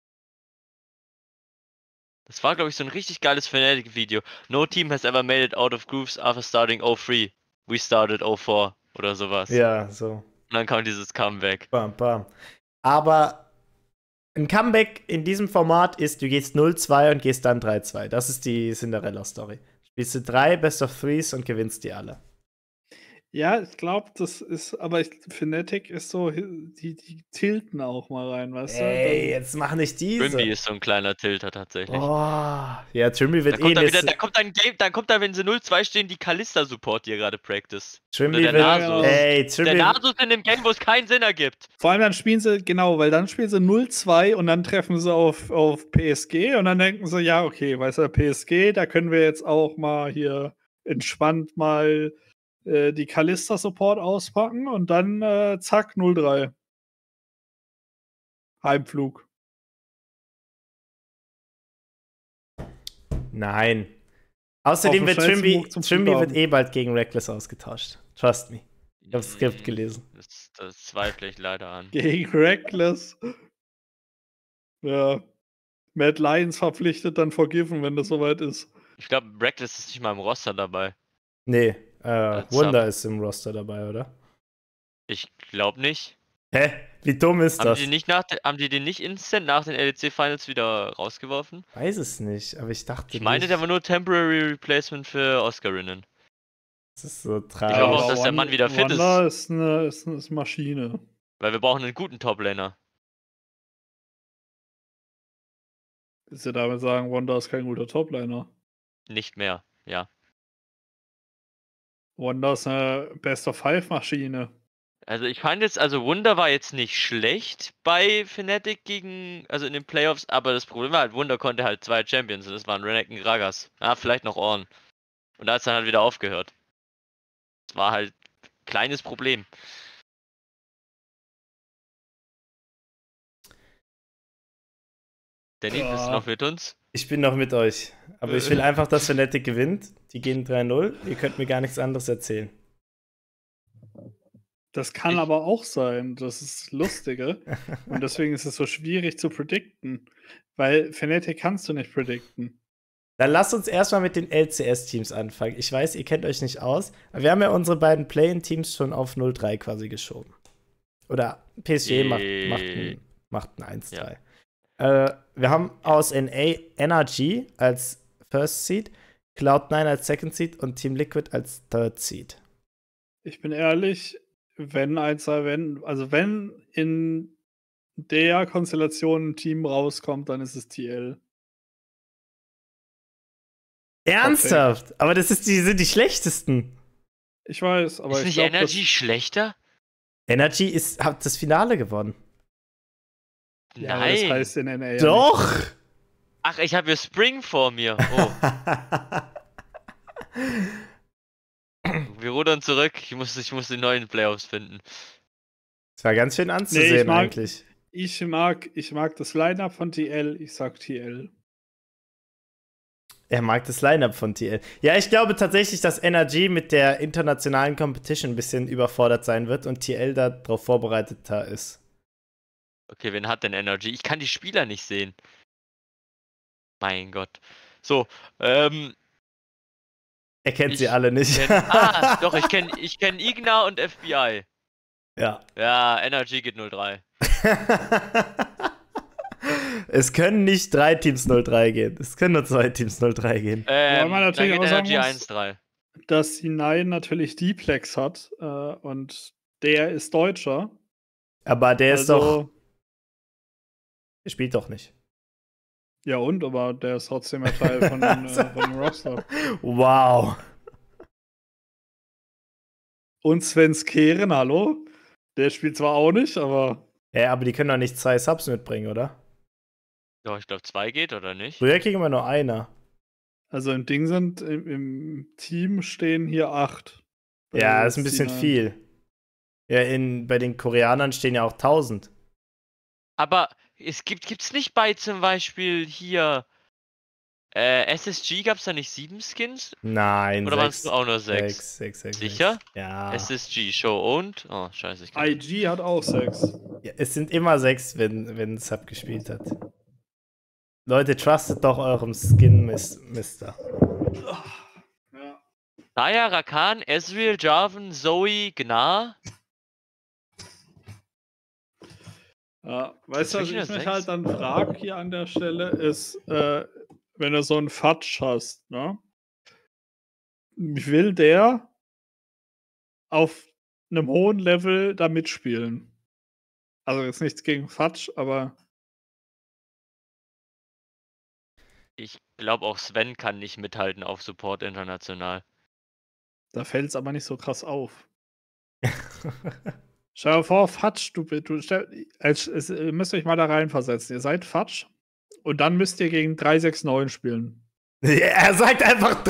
Das war, glaube ich, so ein richtig geiles Fnatic-Video. No team has ever made it out of groups after starting 03. We started 04 oder sowas. Ja, so. Und dann kam dieses Comeback. Bam, bam. Aber ein Comeback in diesem Format ist, du gehst 0-2 und gehst dann 3-2. Das ist die Cinderella-Story. Spielst du 3 Best of Threes und gewinnst die alle. Ja, ich glaube, das ist, aber Fnatic ist so, die tilten auch mal rein, weißt du? Ey, jetzt mach nicht diese. Trimby ist so ein kleiner Tilter tatsächlich. Oh, ja, Trimby Da wird kommt, dann wieder, nächste- da kommt ein Game, dann kommt dann, wenn sie 0-2 stehen, die Kalista-Support, die ihr gerade practice. Trimby Oder der wird, Nasus. ey, Der Trimby, Nasus in dem Game, wo es keinen Sinn ergibt. Vor allem dann spielen sie, genau, weil dann spielen sie 0-2 und dann treffen sie auf PSG und dann denken sie, ja, okay, weißt du, PSG, da können wir jetzt auch mal hier entspannt mal die Kalista-Support auspacken und dann zack, 0-3. Heimflug. Nein. Außerdem Auf wird dem schnellsten Trimby Move zum wird Flughafen. bald gegen Reckless ausgetauscht. Trust me. Ich habe das Skript gelesen. Das zweifle ich leider an. Gegen Reckless. Ja. Mad Lions verpflichtet dann Forgiven, wenn das soweit ist. Ich glaube, Reckless ist nicht mal im Roster dabei. Nee, Als Wunder Sub. ist im Roster dabei, oder? Ich glaube nicht. Hä? Wie dumm ist Haben das? die den nicht instant nach den LEC Finals wieder rausgeworfen? Weiß es nicht, aber ich dachte Ich meine, nicht. der war nur Temporary Replacement für Oscarinnen. Das ist so Ich glaube auch, tragisch. dass der Mann wieder fit Wanda ist eine Maschine. Weil wir brauchen einen guten Top-Laner. Willst du damit sagen, Wanda ist kein guter Topliner? Nicht mehr, ja. Wanda ist eine Best-of-5-Maschine. Also ich fand jetzt, also Wunder war jetzt nicht schlecht bei Fnatic also in den Playoffs, aber das Problem war halt, Wunder konnte halt 2 Champions und das waren Renekton Gragas. Ja, vielleicht noch Ornn. Und da hat es dann halt wieder aufgehört. Das war halt ein kleines Problem. Danny, bist du noch mit uns? Ich bin noch mit euch. Aber ich will einfach, dass Fnatic gewinnt. Die gehen 3-0. Ihr könnt mir gar nichts anderes erzählen. Das kann aber auch sein. Das ist lustige. Und deswegen ist es so schwierig zu predikten. Weil Fnatic kannst du nicht predikten. Dann lasst uns erstmal mit den LCS-Teams anfangen. Ich weiß, ihr kennt euch nicht aus, aber wir haben ja unsere beiden Play-In-Teams schon auf 0-3 quasi geschoben. Oder PSG macht ein 1-3. Wir haben aus NA NRG als First Seed, Cloud9 als Second Seed und Team Liquid als Third Seed. Ich bin ehrlich, wenn in der Konstellation ein Team rauskommt, dann ist es TL. Ernsthaft? Aber die sind die schlechtesten. Ich weiß, aber ist ich nicht glaube, Energy schlechter? Energy hat das Finale gewonnen. Ja, aber Nein. das heißt in NA. Doch! Ach, ich habe hier Spring vor mir. Oh. Wir rudern zurück. Ich muss die neuen Playoffs finden. Das war ganz schön anzusehen eigentlich. Ich mag das Line-Up von TL, ich sag TL. Er mag das Line-Up von TL. Ja, ich glaube tatsächlich, dass NRG mit der internationalen Competition ein bisschen überfordert sein wird und TL darauf vorbereiteter ist. Okay, wen hat denn Energy? Ich kann die Spieler nicht sehen. Mein Gott. So, Er kennt sie alle nicht. Doch, ich kenn Igna und FBI. Ja. Ja, Energy geht 0-3. Es können nicht 3 Teams 0-3 gehen. Es können nur 2 Teams 0-3 gehen. man Dann natürlich geht auch sagen Energy muss, 1-3. dass die Nine natürlich D-Plex hat und der ist Deutscher. Aber der ist doch. Der spielt doch nicht. Ja aber der ist trotzdem ein Teil von dem Roster. Wow. Und Sven Skeren, hallo? Der spielt zwar auch nicht, aber... Ja, aber die können doch nicht 2 Subs mitbringen, oder? Doch, ich glaube 2 geht, oder nicht? Früher kriegen wir nur einer. Also im Team stehen hier 8. Ja, das ist ein bisschen viel. Ja, bei den Koreanern stehen ja auch 1000. Aber gibt's nicht bei zum Beispiel hier SSG, gab's da nicht 7 Skins? Nein, Oder waren es auch nur 6? 6. Sicher? Ja. SSG, Show owned? Oh, scheiße. IG hat auch 6. Ja, es sind immer 6, wenn Sub gespielt hat. Leute, trustet doch eurem Skin-Mister. Ja. Naya, Rakan, Ezreal, Jarvan, Zoe, Gnar. Ja, weißt du, was ich mich 6? halt dann frage hier an der Stelle, ist, wenn du so einen Fatsch hast, ne? Will der auf einem hohen Level da mitspielen? Also jetzt nichts gegen Fatsch, aber... Ich glaube auch Sven kann nicht mithalten auf Support international. Da fällt es aber nicht so krass auf. Stell dir vor, Fatsch, ihr müsst euch mal da reinversetzen. Ihr seid Fatsch und dann müsst ihr gegen 369 spielen. Ja, er sagt einfach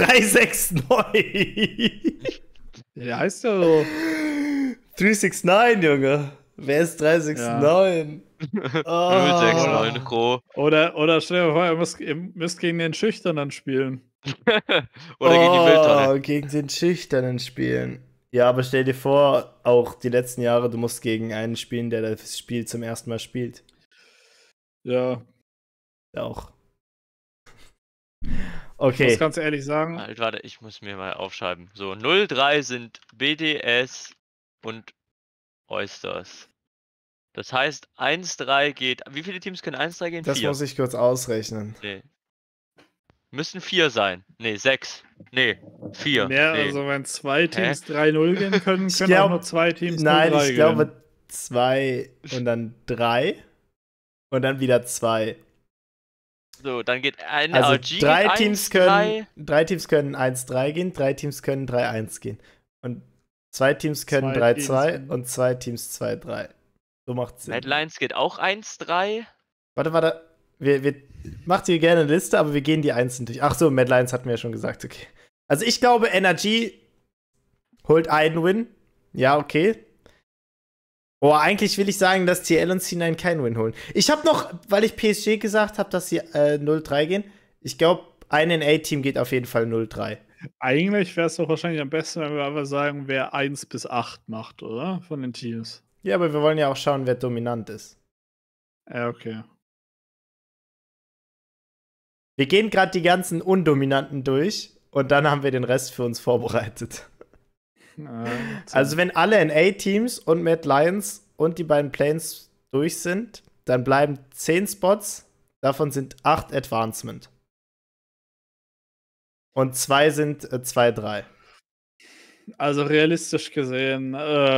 369. Der heißt ja so. 369, Junge. Wer ist 369? Ja. 069 Pro. Oder stell dir vor, ihr müsst gegen den Schüchternen spielen. Oder gegen die Mülltonne. Gegen den Schüchternen spielen. Ja, aber stell dir vor, auch die letzten Jahre, du musst gegen einen spielen, der das Spiel zum ersten Mal spielt. Ja. Auch. Ich muss Okay. ganz ehrlich sagen, Halt, warte, ich muss mir mal aufschreiben. So, 0-3 sind BDS und Oysters. Das heißt, 1-3 geht. Wie viele Teams können 1-3 gehen? Das 4. muss ich kurz ausrechnen. Nee. Müssen 4 sein. Nee, 6. Nee, 4. mehr, Nee. also wenn 2 Teams 3-0 gehen können, Ich können glaub- auch nur 2 Teams 0-3 Nein, ich gehen. glaube 2 und dann 3 und dann wieder 2. So, dann geht ein Also RG drei geht Teams 1-3. können 1-3 gehen, 3 Teams können 3-1 gehen. Und 2 Teams können 2 3-2 Teams. und 2 Teams 2-3. So macht's Sinn. Mad Lions geht auch 1-3. Warte. Wir macht hier gerne eine Liste, aber wir gehen die einzeln durch. Ach so, Mad Lions hatten wir ja schon gesagt, okay. Also ich glaube, NRG holt einen Win. Ja, okay. Oh, eigentlich will ich sagen, dass TL und C9 keinen Win holen. Ich habe noch, weil ich PSG gesagt habe, dass sie 0-3 gehen, ich glaube, ein NA-Team geht auf jeden Fall 0-3. Eigentlich wäre es doch wahrscheinlich am besten, wenn wir einfach sagen, wer 1 bis 8 macht, oder? Von den Teams. Ja, aber wir wollen ja auch schauen, wer dominant ist. Ja, okay. Wir gehen gerade die ganzen Undominanten durch und dann haben wir den Rest für uns vorbereitet. Also wenn alle NA-Teams und Mad Lions und die beiden Planes durch sind, dann bleiben 10 Spots, davon sind 8 Advancement. Und 2 sind 2-3. Also realistisch gesehen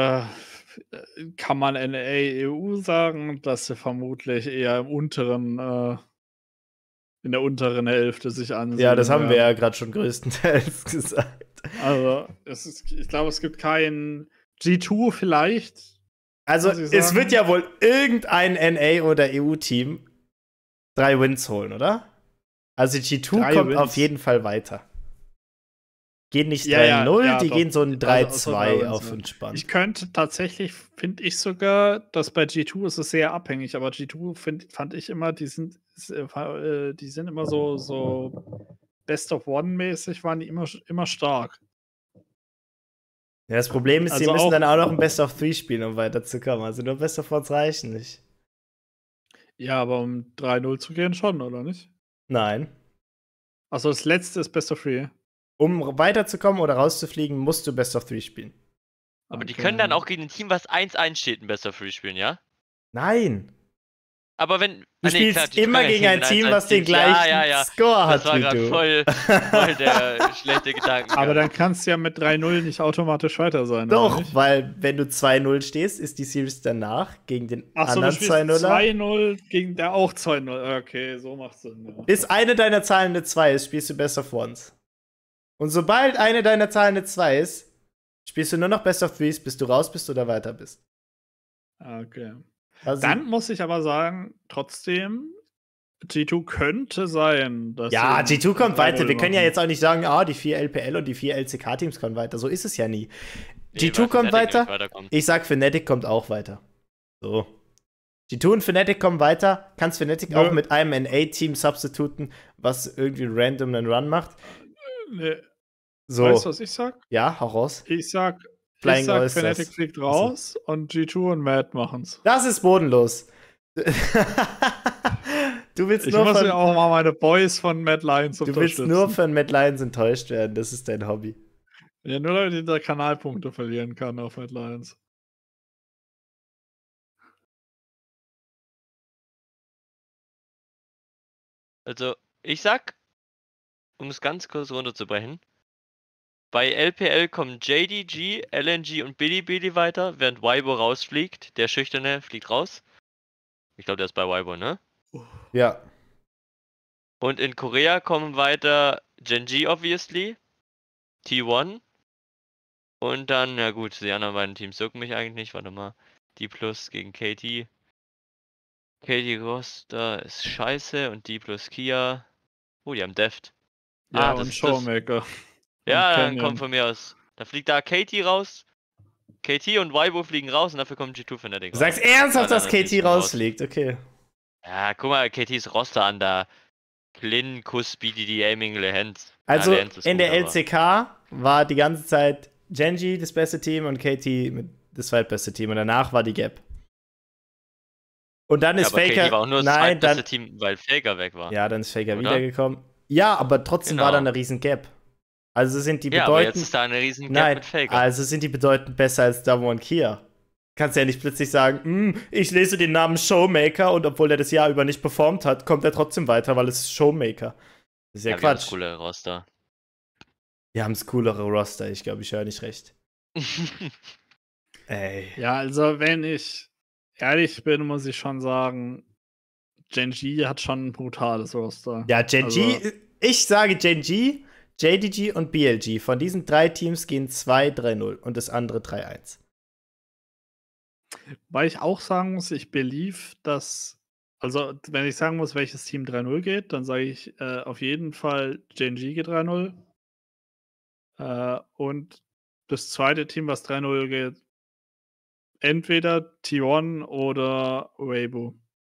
kann man NA-EU sagen, dass sie vermutlich eher im unteren, in der unteren Hälfte sich ansehen. Ja, das haben wir ja gerade schon größtenteils gesagt. Also, ich glaube, es gibt keinen G2 vielleicht. Also, muss ich es sagen. wird ja wohl irgendein NA- oder EU-Team 3 Wins holen, oder? Also, G2 3 kommt Wins. auf jeden Fall weiter. Gehen nicht 3-0, Ja, die doch. gehen so ein Also 3-2 Wins, auf ja. entspannt. Ich könnte tatsächlich, finde ich sogar, dass bei G2 ist es sehr abhängig, aber G2 fand ich immer, die sind immer so Best of One-mäßig, waren die immer stark. Ja, das Problem ist, Also sie müssen auch- dann auch noch ein Best of 3 spielen, um weiterzukommen. Also nur Best of Ones reichen nicht. Ja, aber um 3-0 zu gehen schon, oder nicht? Nein. Achso, das letzte ist Best of 3. Um weiterzukommen oder rauszufliegen, musst du Best of 3 spielen. Aber die Okay. können dann auch gegen ein Team, was 1-1 steht, ein besser Free spielen, ja? Nein. Aber wenn. Du spielst immer gegen ein Team, was den gleichen Score hat Das war wie gerade du. voll der schlechte Gedanke. Aber dann kannst du ja mit 3-0 nicht automatisch weiter sein. oder Doch, nicht? weil wenn du 2-0 stehst, ist die Series danach gegen den Achso, du anderen spielst 2-0er. 2-0 gegen der auch 2-0. Okay, so macht's Sinn. Ja. Bis eine deiner Zahlen eine 2 ist, spielst du Best of Ones. Und sobald eine deiner Zahlen eine 2 ist, spielst du nur noch Best of Threes, bis du raus bist oder weiter bist. Okay. Also, Dann muss ich aber sagen, trotzdem, G2 könnte sein, dass. ja, sie G2 kommt 3-0 weiter. Wir können ja machen. jetzt auch nicht sagen, die 4 LPL und die 4 LCK-Teams kommen weiter. So ist es ja nie. Nee, G2 weil kommt Fnatic weiter. nicht weiterkommt. Ich sag, Fnatic kommt auch weiter. So. G2 und Fnatic kommen weiter. Kannst Fnatic Nö. auch mit einem NA-Team substituten, was irgendwie random einen Run macht. Nee. So. Weißt du, was ich sag? Ja, hau raus. Ich sag, Flying Oysters. Fnatic fliegt raus und G2 und Mad machen's. Das ist bodenlos. Du willst Ich nur muss von, ja auch mal meine Boys von Mad Lions du willst unterstützen. nur von Mad Lions enttäuscht werden. Das ist dein Hobby. Ja, nur damit ich da Kanalpunkte verlieren kann auf Mad Lions. Also, ich sag, um es ganz kurz runterzubrechen, bei LPL kommen JDG, LNG und Bilibili weiter, während Weibo rausfliegt. Der Schüchterne fliegt raus. Ich glaube, der ist bei Weibo, ne? Ja. Und in Korea kommen weiter Gen.G obviously, T1 und dann, ja gut, die anderen beiden Teams jucken mich eigentlich nicht, warte mal, D Plus gegen KT. KT Roster ist scheiße und D Plus Kia, die haben Deft. Ja, das und ist Showmaker. Ja, Und dann Canyon. kommt von mir aus, da fliegt da KT raus, KT und Weibo fliegen raus und dafür kommt G2 Fnatic Du raus. sagst ernsthaft, Ja, dass dann ist KT es raus. rausfliegt. Okay. Ja, guck mal, KTs Roster an, da Klin, Kuspidi, die Aiming, Lehens. Also Lehens ist in gut, der aber- LCK war die ganze Zeit Genji das beste Team und KT das zweitbeste Team. Und danach war die Gap. Und dann ist aber Faker. KT war auch nur das Nein, zweitbeste dann. Team, weil Faker weg war. Ja, dann ist Faker Oder? wiedergekommen. Ja, aber trotzdem war da Genau. eine riesen Gap. Also sind die Ja, aber jetzt bedeutend. ist da eine riesen Gap Nein, mit Faker. also sind die bedeutend besser als Damwon Kia. Kannst ja nicht plötzlich sagen, ich lese den Namen Showmaker und obwohl er das Jahr über nicht performt hat, kommt er trotzdem weiter, weil es ist Showmaker. Das ist ja wir haben das Quatsch. coole Roster. Wir haben das coolere Roster, ich glaube, ich höre nicht recht. Ey. Ja, also wenn ich ehrlich bin, muss ich schon sagen, Genji hat schon ein brutales Roster. Ja, Genji, Also, ich sage Genji, JDG und BLG. Von diesen 3 Teams gehen 2 3-0 und das andere 3-1. weil ich auch sagen muss, ich believe, dass, also wenn ich sagen muss, welches Team 3-0 geht, dann sage ich auf jeden Fall Genji geht 3-0. Und das zweite Team, was 3-0 geht, entweder T1 oder Weibo.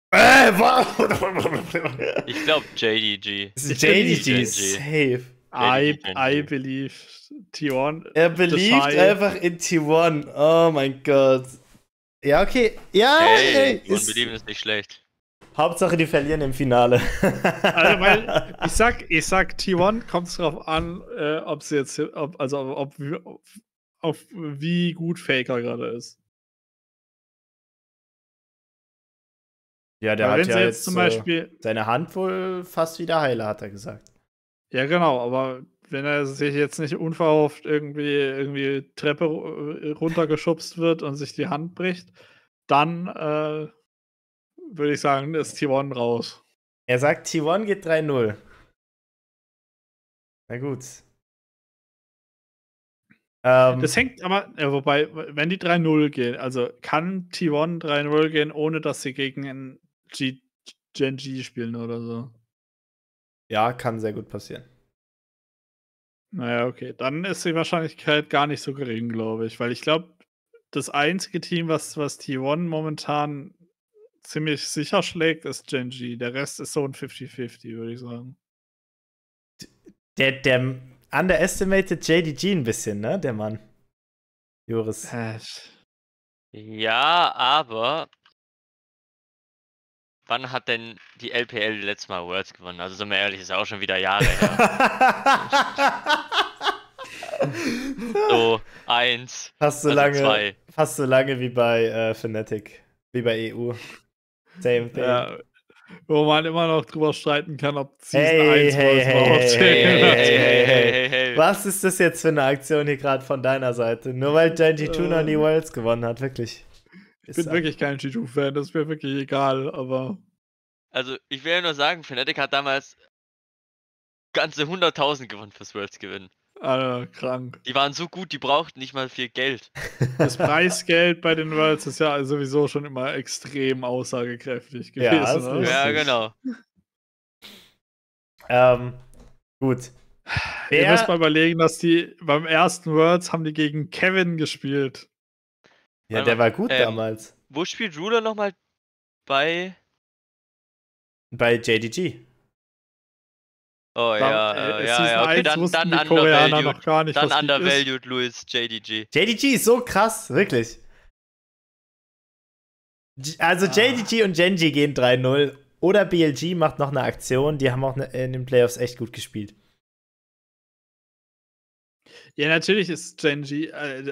Was? Ich glaube JDG. JDG, Genji. safe. I Genji. believe T1. Er beliebt Decide. einfach in T1. Oh mein Gott. Ja, okay. Ja, Hey, ey, und Belieben ist nicht schlecht. Hauptsache, die verlieren im Finale. Also, weil ich sag T1 kommt es drauf an, ob sie jetzt, auf wie gut Faker gerade ist. Ja, der Weil hat wenn ja sie jetzt jetzt zum Beispiel, seine Hand wohl fast wieder heile, hat er gesagt. ja genau, aber wenn er sich jetzt nicht unverhofft irgendwie Treppe runtergeschubst wird und sich die Hand bricht, dann würde ich sagen, ist T1 raus. Er sagt, T1 geht 3-0. Na gut. Das hängt aber, wobei, wenn die 3-0 gehen, also kann T1 3-0 gehen, ohne dass sie gegen einen Genji spielen oder so. Ja, kann sehr gut passieren. Naja, okay. Dann ist die Wahrscheinlichkeit gar nicht so gering, glaube ich. Weil ich glaube, das einzige Team, was T1 momentan ziemlich sicher schlägt, ist Genji. Der Rest ist so ein 50-50, würde ich sagen. Der underestimated JDG ein bisschen, ne, der Mann. Joris. Ja, aber wann hat denn die LPL letztes Mal Worlds gewonnen? Also sind wir ehrlich, ist ja auch schon wieder Jahre her. So, 1. Fast so also lange, 2. fast so lange wie bei Fnatic. Wie bei EU. Same thing. Ja, wo man immer noch drüber streiten kann, ob Season Hey, 1 hey, Worlds hey, überhaupt hey, zählen. hey. Was ist das jetzt für eine Aktion hier gerade von deiner Seite? Nur weil Genji2 noch nie Worlds gewonnen hat, wirklich. Ich bin wirklich kein G2-Fan, das ist mir wirklich egal, aber. Also, ich will ja nur sagen, Fnatic hat damals ganze 100.000 gewonnen fürs Worlds gewinnen. Alter, krank. Die waren so gut, die brauchten nicht mal viel Geld. Das Preisgeld bei den Worlds ist ja sowieso schon immer extrem aussagekräftig gewesen. Ja, das ne? ist Ja, richtig. genau. Gut. Ihr müsst mal überlegen, dass die beim ersten Worlds haben die gegen Kevin gespielt. Ja, der war gut Ähm, damals. Wo spielt Ruler nochmal bei? Bei JDG. Oh ja, Season ja, okay, 1 wussten dann die Koreaner undervalued. noch gar nicht, Dann was League ist. undervalued Louis JDG. JDG ist so krass, wirklich. Also JDG und Genji gehen 3-0. Oder BLG macht noch eine Aktion. Die haben auch in den Playoffs echt gut gespielt. Ja, natürlich ist Genji,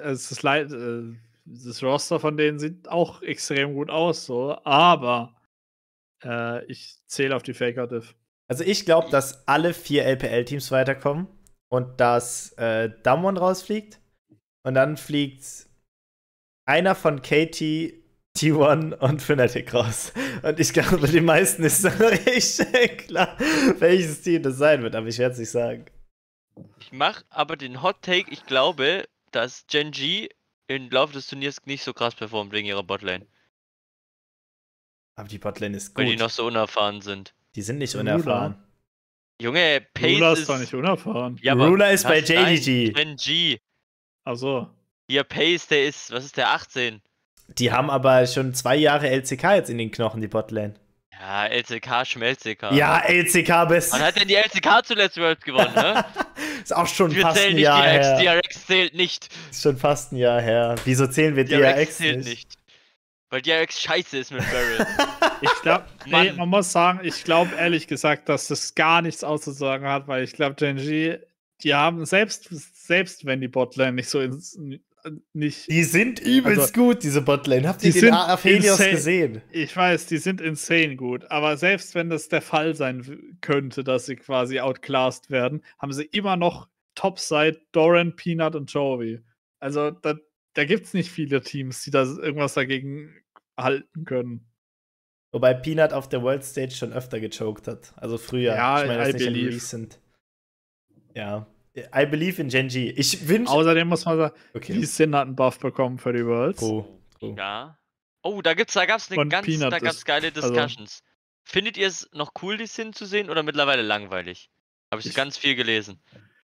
das Roster von denen sieht auch extrem gut aus, so, aber ich zähle auf die Faker-Diff. Also ich glaube, dass alle 4 LPL-Teams weiterkommen und dass Damwon rausfliegt. Und dann fliegt einer von KT, T1 und Fnatic raus. Und ich glaube, die meisten ist dann echt klar, welches Team das sein wird. Aber ich werde es nicht sagen. Ich mache aber den Hot Take, ich glaube, dass Genji im Laufe des Turniers nicht so krass performt wegen ihrer Botlane. Aber die Botlane ist gut. Weil die noch so unerfahren sind. Die sind nicht Ruler. unerfahren. Junge, Pace Ruler ist ist... doch nicht unerfahren. Ja, aber Ruler ist bei was? Nein, JDG. Genji. Achso. Hier, Pace, der ist, was ist der, 18? Die haben aber schon 2 Jahre LCK jetzt in den Knochen, die Botlane. Ja, Ja, LCK, Schmelzeka. Ja, LCK best. Wann hat denn die LCK zuletzt Worlds gewonnen, ne? Ist auch schon Wir fast zählen ein nicht Jahr DRX, her. DRX zählt nicht. Ist schon fast ein Jahr her. Wieso zählen wir DRX DRX zählt nicht? nicht. Weil DRX scheiße ist mit Barrel. Ich glaube, nee, Mann. man muss sagen, ich glaube ehrlich gesagt, dass das gar nichts auszusagen hat, weil ich glaube, Gen.G, die haben selbst wenn die Botlane nicht so nicht. Die sind übelst Also, gut, diese Botlane. Habt ihr die den sind Aphelios insane. gesehen? Ich weiß, die sind insane gut, aber selbst wenn das der Fall sein könnte, dass sie quasi outclassed werden, haben sie immer noch Topside Doran, Peanut und Joey. Also da gibt es nicht viele Teams, die da irgendwas dagegen halten können. Wobei Peanut auf der World Stage schon öfter gechoked hat. Also früher. Ja, ich meine, das I nicht in believe. recent. Ja. I believe in Gen.G. Ich wünsche. Außerdem muss man sagen, Okay. Lee Sin hat einen Buff bekommen für die Worlds. True. Ja. Oh, da gab's eine Und ganz, Peanut da gab's ist- geile also- Discussions. Findet ihr es noch cool, die Sin zu sehen oder mittlerweile langweilig? Habe ich Ich- ganz viel gelesen.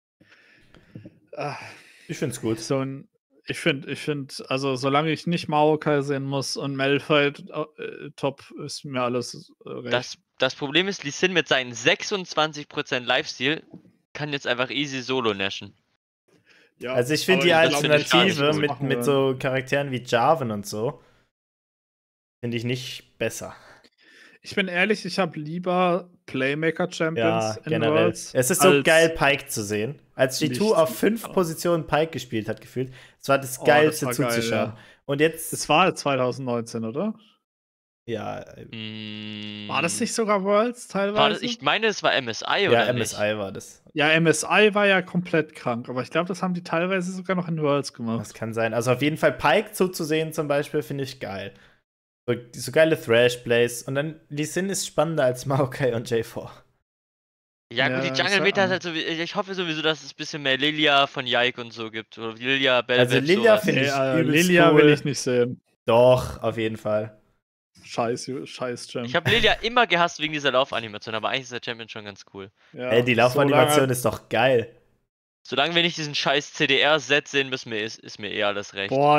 Ah, Ich find's gut. ich finde, also solange ich nicht Maokai sehen muss und Malphite top, ist mir alles recht. Das Problem ist, Lee Sin mit seinen 26% Lifesteal kann jetzt einfach easy solo nashen. Ja, Also ich finde aber die das finde ich gar nicht Alternative gut. mit, mit so Charakteren wie Jarvan und so, finde ich nicht besser. Ich bin ehrlich, ich habe lieber Playmaker-Champions Ja, in generell. Worlds. Es ist so als- geil, Pike zu sehen. Als G2 Nicht. auf 5 Positionen Pike gespielt hat, gefühlt, das war das Oh, Geilste das war geil, zuzuschauen. ja. Und jetzt, Es war 2019, oder? ja, War das nicht sogar Worlds teilweise? War das, ich meine, es war MSI, oder ja, nicht? MSI war das. Ja, MSI war ja komplett krank, aber ich glaube, das haben die teilweise sogar noch in Worlds Das gemacht. kann sein. Also auf jeden Fall Pike zuzusehen zum Beispiel, finde ich geil. So geile Thrash-Plays. Und dann Lee Sin ist spannender als Maokai und J4. Ja, gut, Ja, die Jungle-Meta ja. ist halt so, ich hoffe sowieso, dass es ein bisschen mehr Lilia von Yike und so gibt. Oder Lilia, Belvet, Also Lilia sowas. finde ich übelst Lilia cool. will ich nicht sehen. Doch, auf jeden Fall. Scheiß Champ. Ich habe Lilia immer gehasst wegen dieser Laufanimation, aber eigentlich ist der Champion schon ganz cool. Ja, Ey, die Laufanimation solange- ist doch geil. Solange wir nicht diesen scheiß CDR-Set sehen müssen, ist mir eh alles recht. Boah,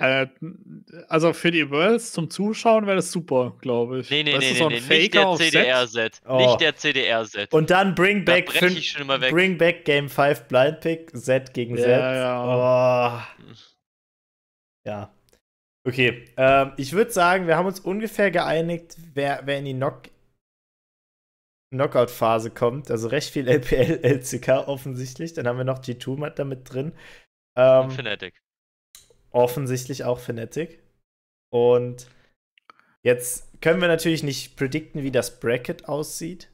also für die Worlds zum Zuschauen wäre das super, glaube ich. Nee, Weißt du, so ein nicht Faker der auf Set? CDR-Set. Oh. Nicht der CDR-Set. Und dann Bring Da Back, brech ich schon immer weg. Bring Back Game 5 Blind Pick, Z gegen Ja, Z. ja. Oh. Ja. Okay, ich würde sagen, wir haben uns ungefähr geeinigt, wer in die Knockout-Phase kommt. Also recht viel LPL, LCK offensichtlich. Dann haben wir noch G2 damit drin. Und Fnatic. Offensichtlich auch Fnatic. Und jetzt können wir natürlich nicht predikten, wie das Bracket aussieht.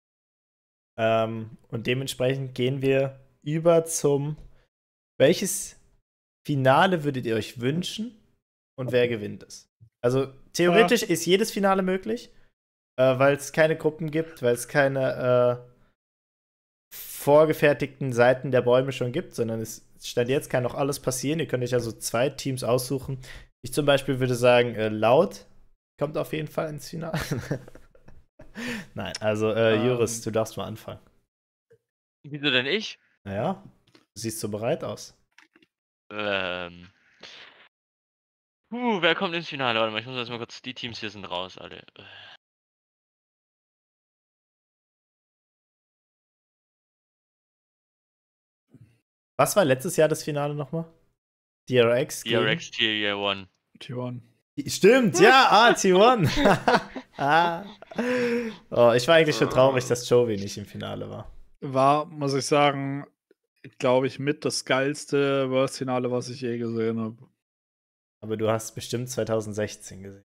Und dementsprechend gehen wir über zum welches Finale würdet ihr euch wünschen und wer gewinnt es? Also theoretisch ist jedes Finale möglich, weil es keine Gruppen gibt, weil es keine vorgefertigten Seiten der Bäume schon gibt, sondern es stand jetzt kann noch alles passieren. Ihr könnt euch also 2 Teams aussuchen. Ich zum Beispiel würde sagen, Loud kommt auf jeden Fall ins Finale. Nein, also Juris, du darfst mal anfangen. Wieso denn ich? Naja, du siehst so bereit aus. Wer kommt ins Finale? Warte mal, ich muss jetzt mal kurz, die Teams hier sind raus, alle. Was war letztes Jahr das Finale nochmal? DRX? DRX Tier 1. T1. Stimmt, ja, T1. Oh, ich war eigentlich schon traurig, dass Jovi nicht im Finale war. War, muss ich sagen, glaube ich, mit das geilste Worlds-Finale, was ich je gesehen habe. Aber du hast bestimmt 2016 gesehen.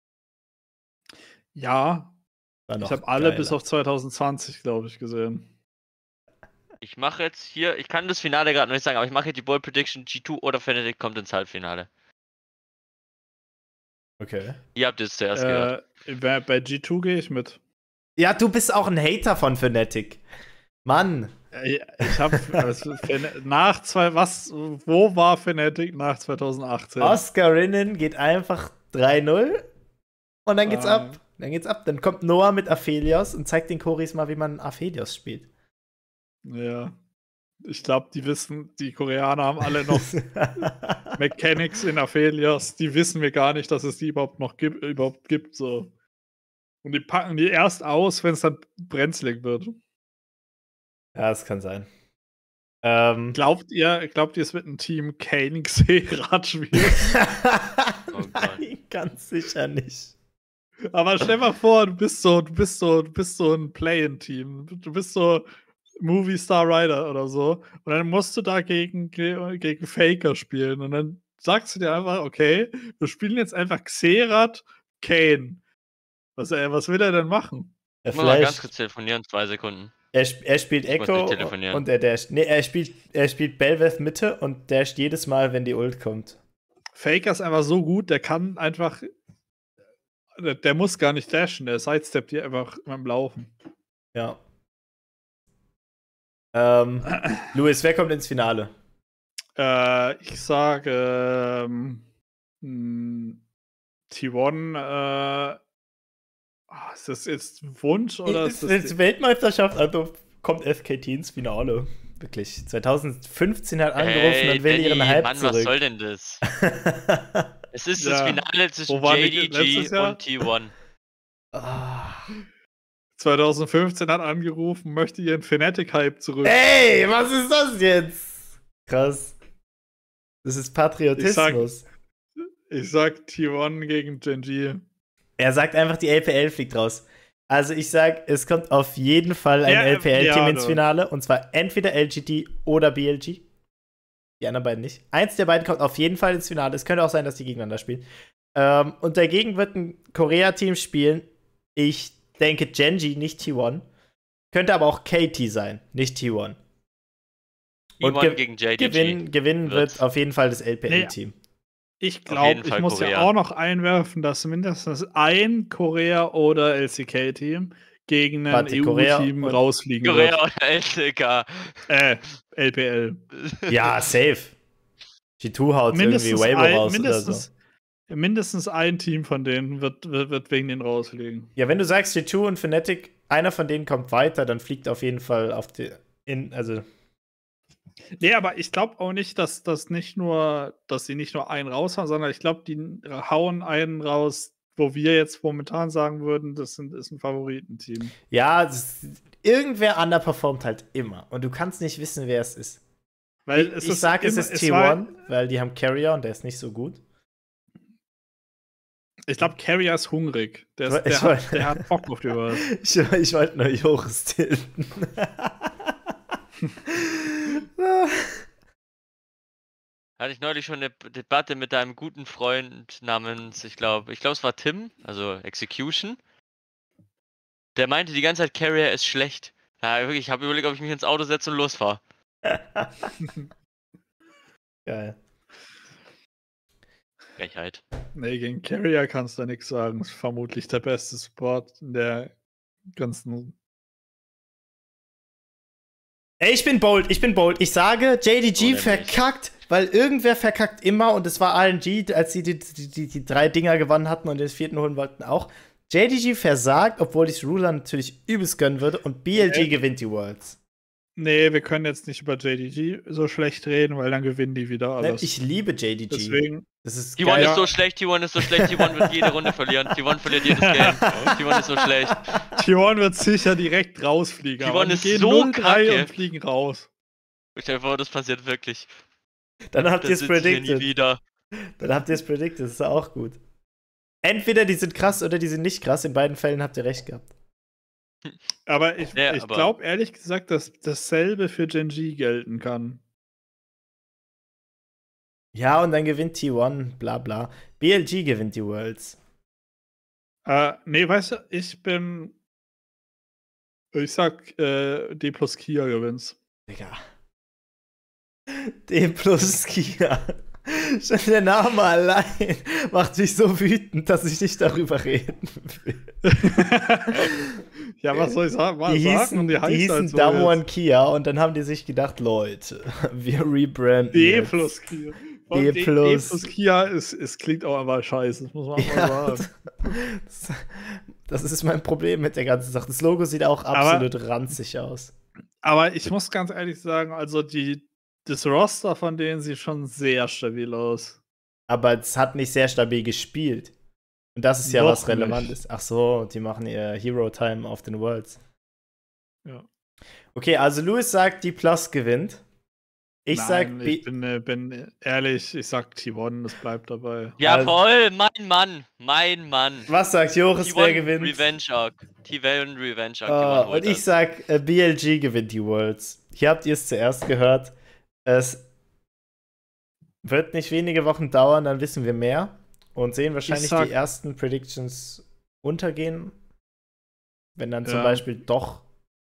Ja, War noch ich habe alle geiler. bis auf 2020, glaube ich, gesehen. Ich mache jetzt hier, ich kann das Finale gerade noch nicht sagen, aber ich mache jetzt die Ball Prediction, G2 oder Fnatic kommt ins Halbfinale. Okay. Ihr habt es zuerst gehört. Bei G2 gehe ich mit. Ja, du bist auch ein Hater von Fnatic. Mann. Ich habe wo war Fnatic nach 2018? Oscarinnen geht einfach 3-0 und dann geht's ab. Dann geht's ab. Dann kommt Noah mit Aphelios und zeigt den Choris mal, wie man Aphelios spielt. Ja. Ich glaube, die Koreaner haben alle noch Mechanics in Aphelios. Die wissen wir gar nicht, dass es die überhaupt gibt. So. Und die packen die erst aus, wenn es dann brenzlig wird. Ja, das kann sein. Glaubt ihr, es wird ein Team Kane Xerath spielen? Oh Gott. Nein, ganz sicher nicht. Aber stell mal vor, du bist so ein Play-in-Team. Du bist so Movie Star Rider oder so. Und dann musst du da gegen Faker spielen. Und dann sagst du dir einfach, okay, wir spielen jetzt einfach Xerath Kane. Was will er denn machen? Ich muss mal ganz kurz telefonieren, 2 Sekunden. Er spielt Ich muss Echo nicht telefonieren. und er spielt Belveth Mitte und dasht jedes Mal, wenn die Ult kommt. Faker ist einfach so gut, der kann einfach. Der muss gar nicht dashen, der sidesteppt hier einfach beim Laufen. Ja. Louis, wer kommt ins Finale? Ich sage T1. Ist das jetzt ein Wunsch oder ist das Weltmeisterschaft, also kommt FKT ins Finale. Wirklich. 2015 hat angerufen und will ihren Hype Mann, zurück. was soll denn das? Es ist das Ja. Finale zwischen Wo waren die JDG letztes Jahr? und T1. Ah. 2015 hat angerufen, möchte ihren Fnatic-Hype zurück. Ey, was ist das jetzt? Krass. Das ist Patriotismus. Ich sag T1 gegen Gen.G. Er sagt einfach, die LPL fliegt raus. Also ich sag, es kommt auf jeden Fall ein LPL-Team ins Finale. Und zwar entweder LGD oder BLG. Die anderen beiden nicht. Eins der beiden kommt auf jeden Fall ins Finale. Es könnte auch sein, dass die gegeneinander spielen. Und dagegen wird ein Korea-Team spielen. Ich denke Gen.G, nicht T1. Könnte aber auch KT sein, nicht T1. Und T1 gegen JDG. Gewinnen wird auf jeden Fall das LPL-Team. Ich glaube, ich muss ja auch noch einwerfen, dass mindestens ein Korea- oder LCK-Team gegen ein EU-Team rausfliegen wird. Korea oder LCK. LPL. Ja, safe. G2 haut irgendwie Weibo raus oder so. Mindestens ein Team von denen wird wegen denen rausfliegen. Ja, wenn du sagst G2 und Fnatic, einer von denen kommt weiter, dann fliegt auf jeden Fall auf die. Nee, aber ich glaube auch nicht, dass sie nicht nur einen raushauen, sondern ich glaube, die hauen einen raus, wo wir jetzt momentan sagen würden, ist ein Favoritenteam. Ja, irgendwer underperformt halt immer. Und du kannst nicht wissen, wer es ist. Weil ich sage, es ist T1, weil die haben Carrier und der ist nicht so gut. Ich glaube, Carrier ist hungrig. Der hat Bock auf die World. Ich wollte nur Joris tilten. Hatte ich neulich schon eine Debatte mit einem guten Freund namens, ich glaube, es war Tim, also Execution. Der meinte die ganze Zeit, Carrier ist schlecht. Ja, wirklich, ich habe überlegt, ob ich mich ins Auto setze und losfahre. Geil. Frechheit. Nee, gegen Carrier kannst du nichts sagen. Ist vermutlich der beste Support in der ganzen. Ey, ich bin bold. Ich sage, JDG verkackt, weil irgendwer verkackt immer und es war RNG, als sie die 3 Dinger gewonnen hatten und den 4. holen wollten auch. JDG versagt, obwohl ich Ruler natürlich übelst gönnen würde und BLG gewinnt die Worlds. Nee, wir können jetzt nicht über JDG so schlecht reden, weil dann gewinnen die wieder alles. Ich liebe JDG. Deswegen. Das ist T1 ist so schlecht, T1 wird jede Runde verlieren. T1 verliert jedes Game. T1 ist so schlecht. T1 wird sicher direkt rausfliegen. T1 ist gehen so 0-3 kacke. und fliegen raus. Stell dir vor, das passiert wirklich. Dann habt ihr es predicted. Wieder. Dann habt ihr es predicted, das ist auch gut. Entweder die sind krass oder die sind nicht krass. In beiden Fällen habt ihr recht gehabt. Aber ich glaube ehrlich gesagt, dass dasselbe für Gen.G gelten kann. Ja, und dann gewinnt T1, bla bla. BLG gewinnt die Worlds. Nee, weißt du, ich sag, D plus Kia gewinnt's. Digga. D plus Kia. Schon der Name allein macht mich so wütend, dass ich nicht darüber reden will. Ja, was soll ich sagen? Die hießen so Damwon Kia und dann haben die sich gedacht, Leute, wir rebranden D jetzt. plus Kia. D plus Kia es klingt auch einfach scheiße, das muss man auch mal sagen. Das ist mein Problem mit der ganzen Sache. Das Logo sieht auch absolut ranzig aus. Aber ich muss ganz ehrlich sagen, also das Roster von denen sieht schon sehr stabil aus. Aber es hat nicht sehr stabil gespielt. Und das ist ja Noch was relevant nicht. ist. Ach so, die machen ihr Hero Time auf den Worlds. Ja. Okay, also Louis sagt, die Plus gewinnt. Ich sag, Nein, ich bin ehrlich, ich sag T1, das bleibt dabei. Jawohl, mein Mann, mein Mann. was sagt Joris, wer gewinnt? Revenge Arc. T1 Revenge Arc. T1 holt und ich das. sag, BLG gewinnt die Worlds. Hier habt ihr es zuerst gehört. Es wird nicht wenige Wochen dauern, dann wissen wir mehr und sehen wahrscheinlich die ersten Predictions untergehen. Wenn dann zum Beispiel doch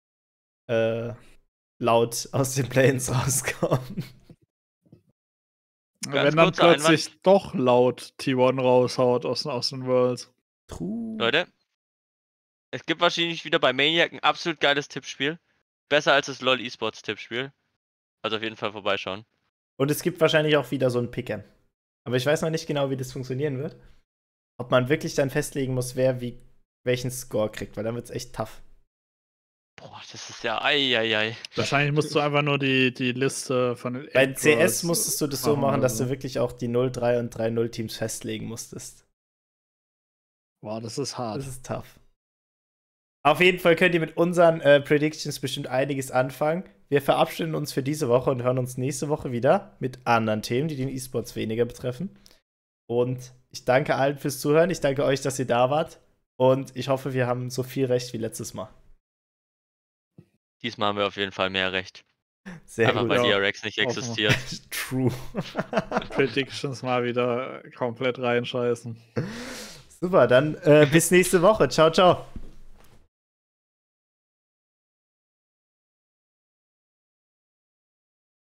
laut aus den Planes rauskommen. Wenn dann plötzlich doch laut T1 raushaut aus den Worlds. True. Leute, es gibt wahrscheinlich wieder bei Maniac ein absolut geiles Tippspiel. Besser als das LoL Esports Tippspiel. Also auf jeden Fall vorbeischauen. Und es gibt wahrscheinlich auch wieder so ein Pick'em. Aber ich weiß noch nicht genau, wie das funktionieren wird. Ob man wirklich dann festlegen muss, wer welchen Score kriegt, weil dann wird es echt tough. Boah, das ist ja ei. Wahrscheinlich musst du einfach nur die Liste von den Bei CS musstest du das so machen, dass du wirklich auch die 0-3 und 3-0 Teams festlegen musstest. Boah, das ist hart. Das ist tough. Auf jeden Fall könnt ihr mit unseren Predictions bestimmt einiges anfangen. Wir verabschieden uns für diese Woche und hören uns nächste Woche wieder mit anderen Themen, die den E-Sports weniger betreffen. Und ich danke allen fürs Zuhören. Ich danke euch, dass ihr da wart. Und ich hoffe, wir haben so viel Recht wie letztes Mal. Diesmal haben wir auf jeden Fall mehr Recht. Sehr einfach gut. weil DRX nicht existiert. True. Predictions mal wieder komplett reinscheißen. Super, dann bis nächste Woche. Ciao, ciao.